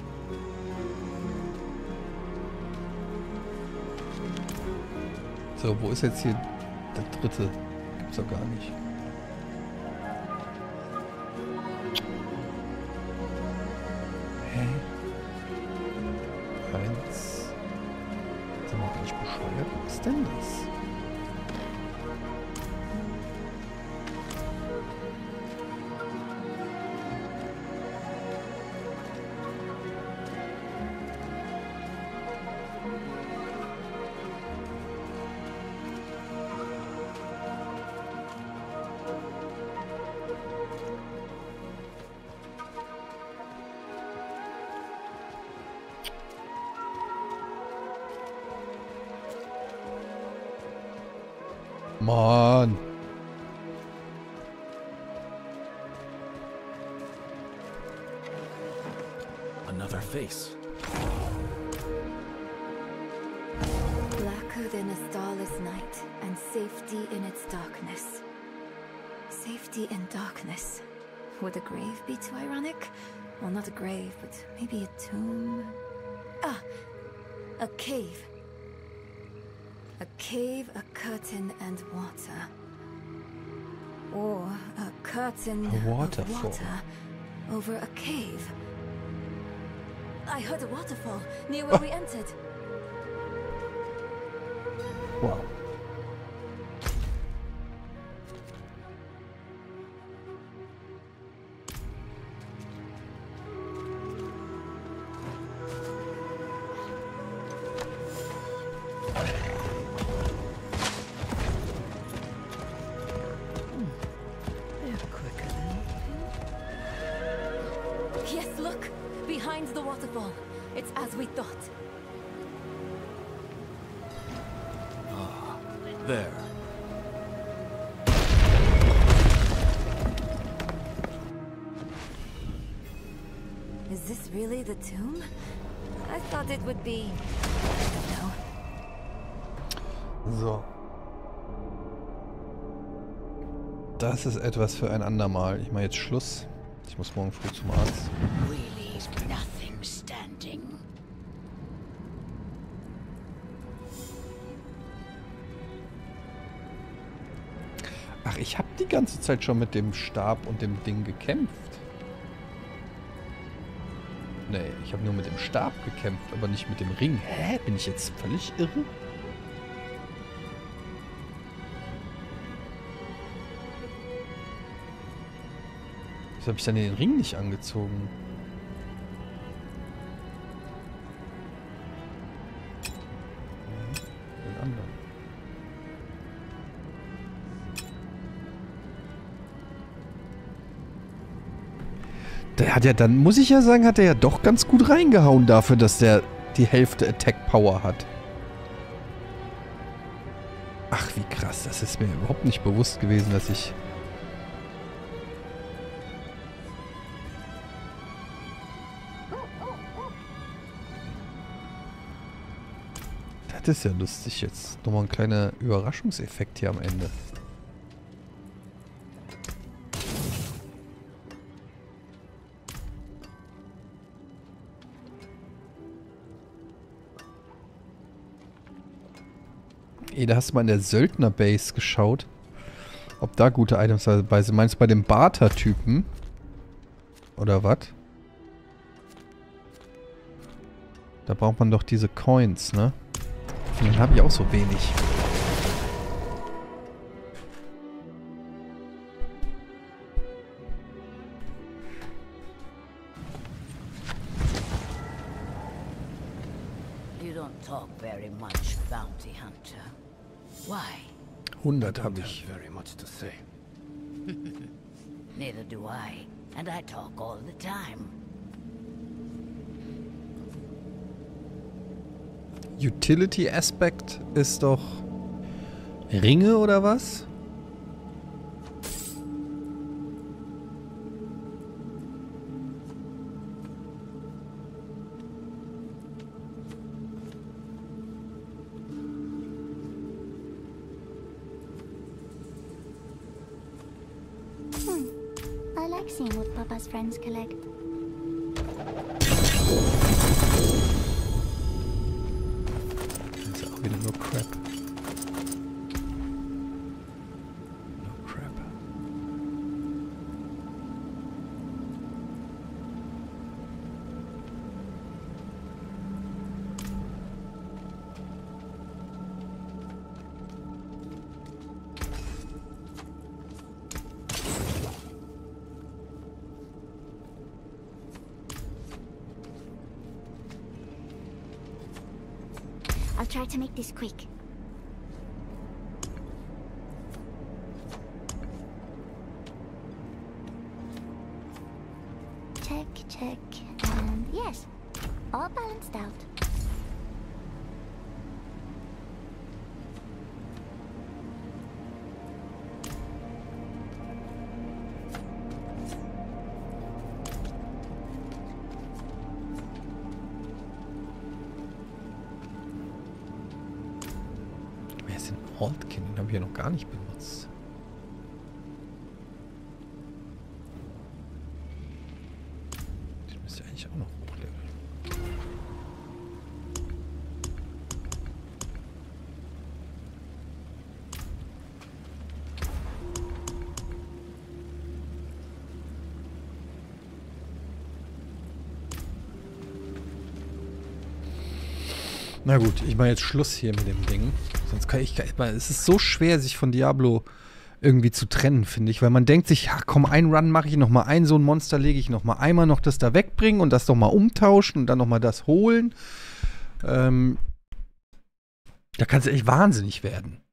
So, wo ist jetzt hier der dritte? Gibt's doch gar nicht. Hä? 1. Sind wir nicht bescheuert? Was ist denn das? Mann. Another face. Blacker than a starless night, and safety in its darkness. Safety in darkness. Would a grave be too ironic? Well, not a grave, but maybe a tomb. Ah, a cave. A cave, a curtain, and water. Or a curtain A waterfall. of water over a cave. I heard a waterfall near where we entered. Wow. Yes, look! Behind the waterfall. It's as we thought. There. Is this really the tomb? I thought it would be... I don't know. So. Das ist etwas für ein andermal. Ich mache jetzt Schluss. Ich muss morgen früh zum Arzt. We leave nothing standing. Ach, ich habe die ganze Zeit schon mit dem Stab und dem Ding gekämpft. Nee, ich habe nur mit dem Stab gekämpft, aber nicht mit dem Ring. Hä? Bin ich jetzt völlig irre? Wieso habe ich dann den Ring nicht angezogen? Den anderen. Der hat ja, dann muss ich ja sagen, hat er ja doch ganz gut reingehauen dafür, dass der die Hälfte Attack Power hat. Ach, wie krass. Das ist mir überhaupt nicht bewusst gewesen, dass ich... Das ist ja lustig jetzt. Nochmal ein kleiner Überraschungseffekt hier am Ende. Da hast du mal in der Söldner-Base geschaut, ob da gute Items dabei sind. Meinst du bei dem Barter-Typen? Oder was? Da braucht man doch diese Coins, ne? Und dann habe ich auch so wenig. You don't talk very much, bounty hunter. Why? 100 habe ich. Very much to say. Neither do I. And I talk all the time. Utility Aspect ist doch Ringe oder was? I like seeing what Papa's friends collect. Das ist auch wieder nur Crap. No Crap. I'll try to make this quick. Check, check, and yes, all balanced out. Wer ist denn Altkin? Den habe ich ja noch gar nicht benutzt. Den müsst ihr eigentlich auch noch hochleveln. Na gut, ich mache jetzt Schluss hier mit dem Ding. Sonst kann ich es ist so schwer, sich von Diablo irgendwie zu trennen, finde ich. Weil man denkt sich, ja komm, einen Run mache ich nochmal, so ein Monster lege ich nochmal, einmal noch das da wegbringen und das nochmal umtauschen und dann nochmal das holen. Da kannst du echt wahnsinnig werden.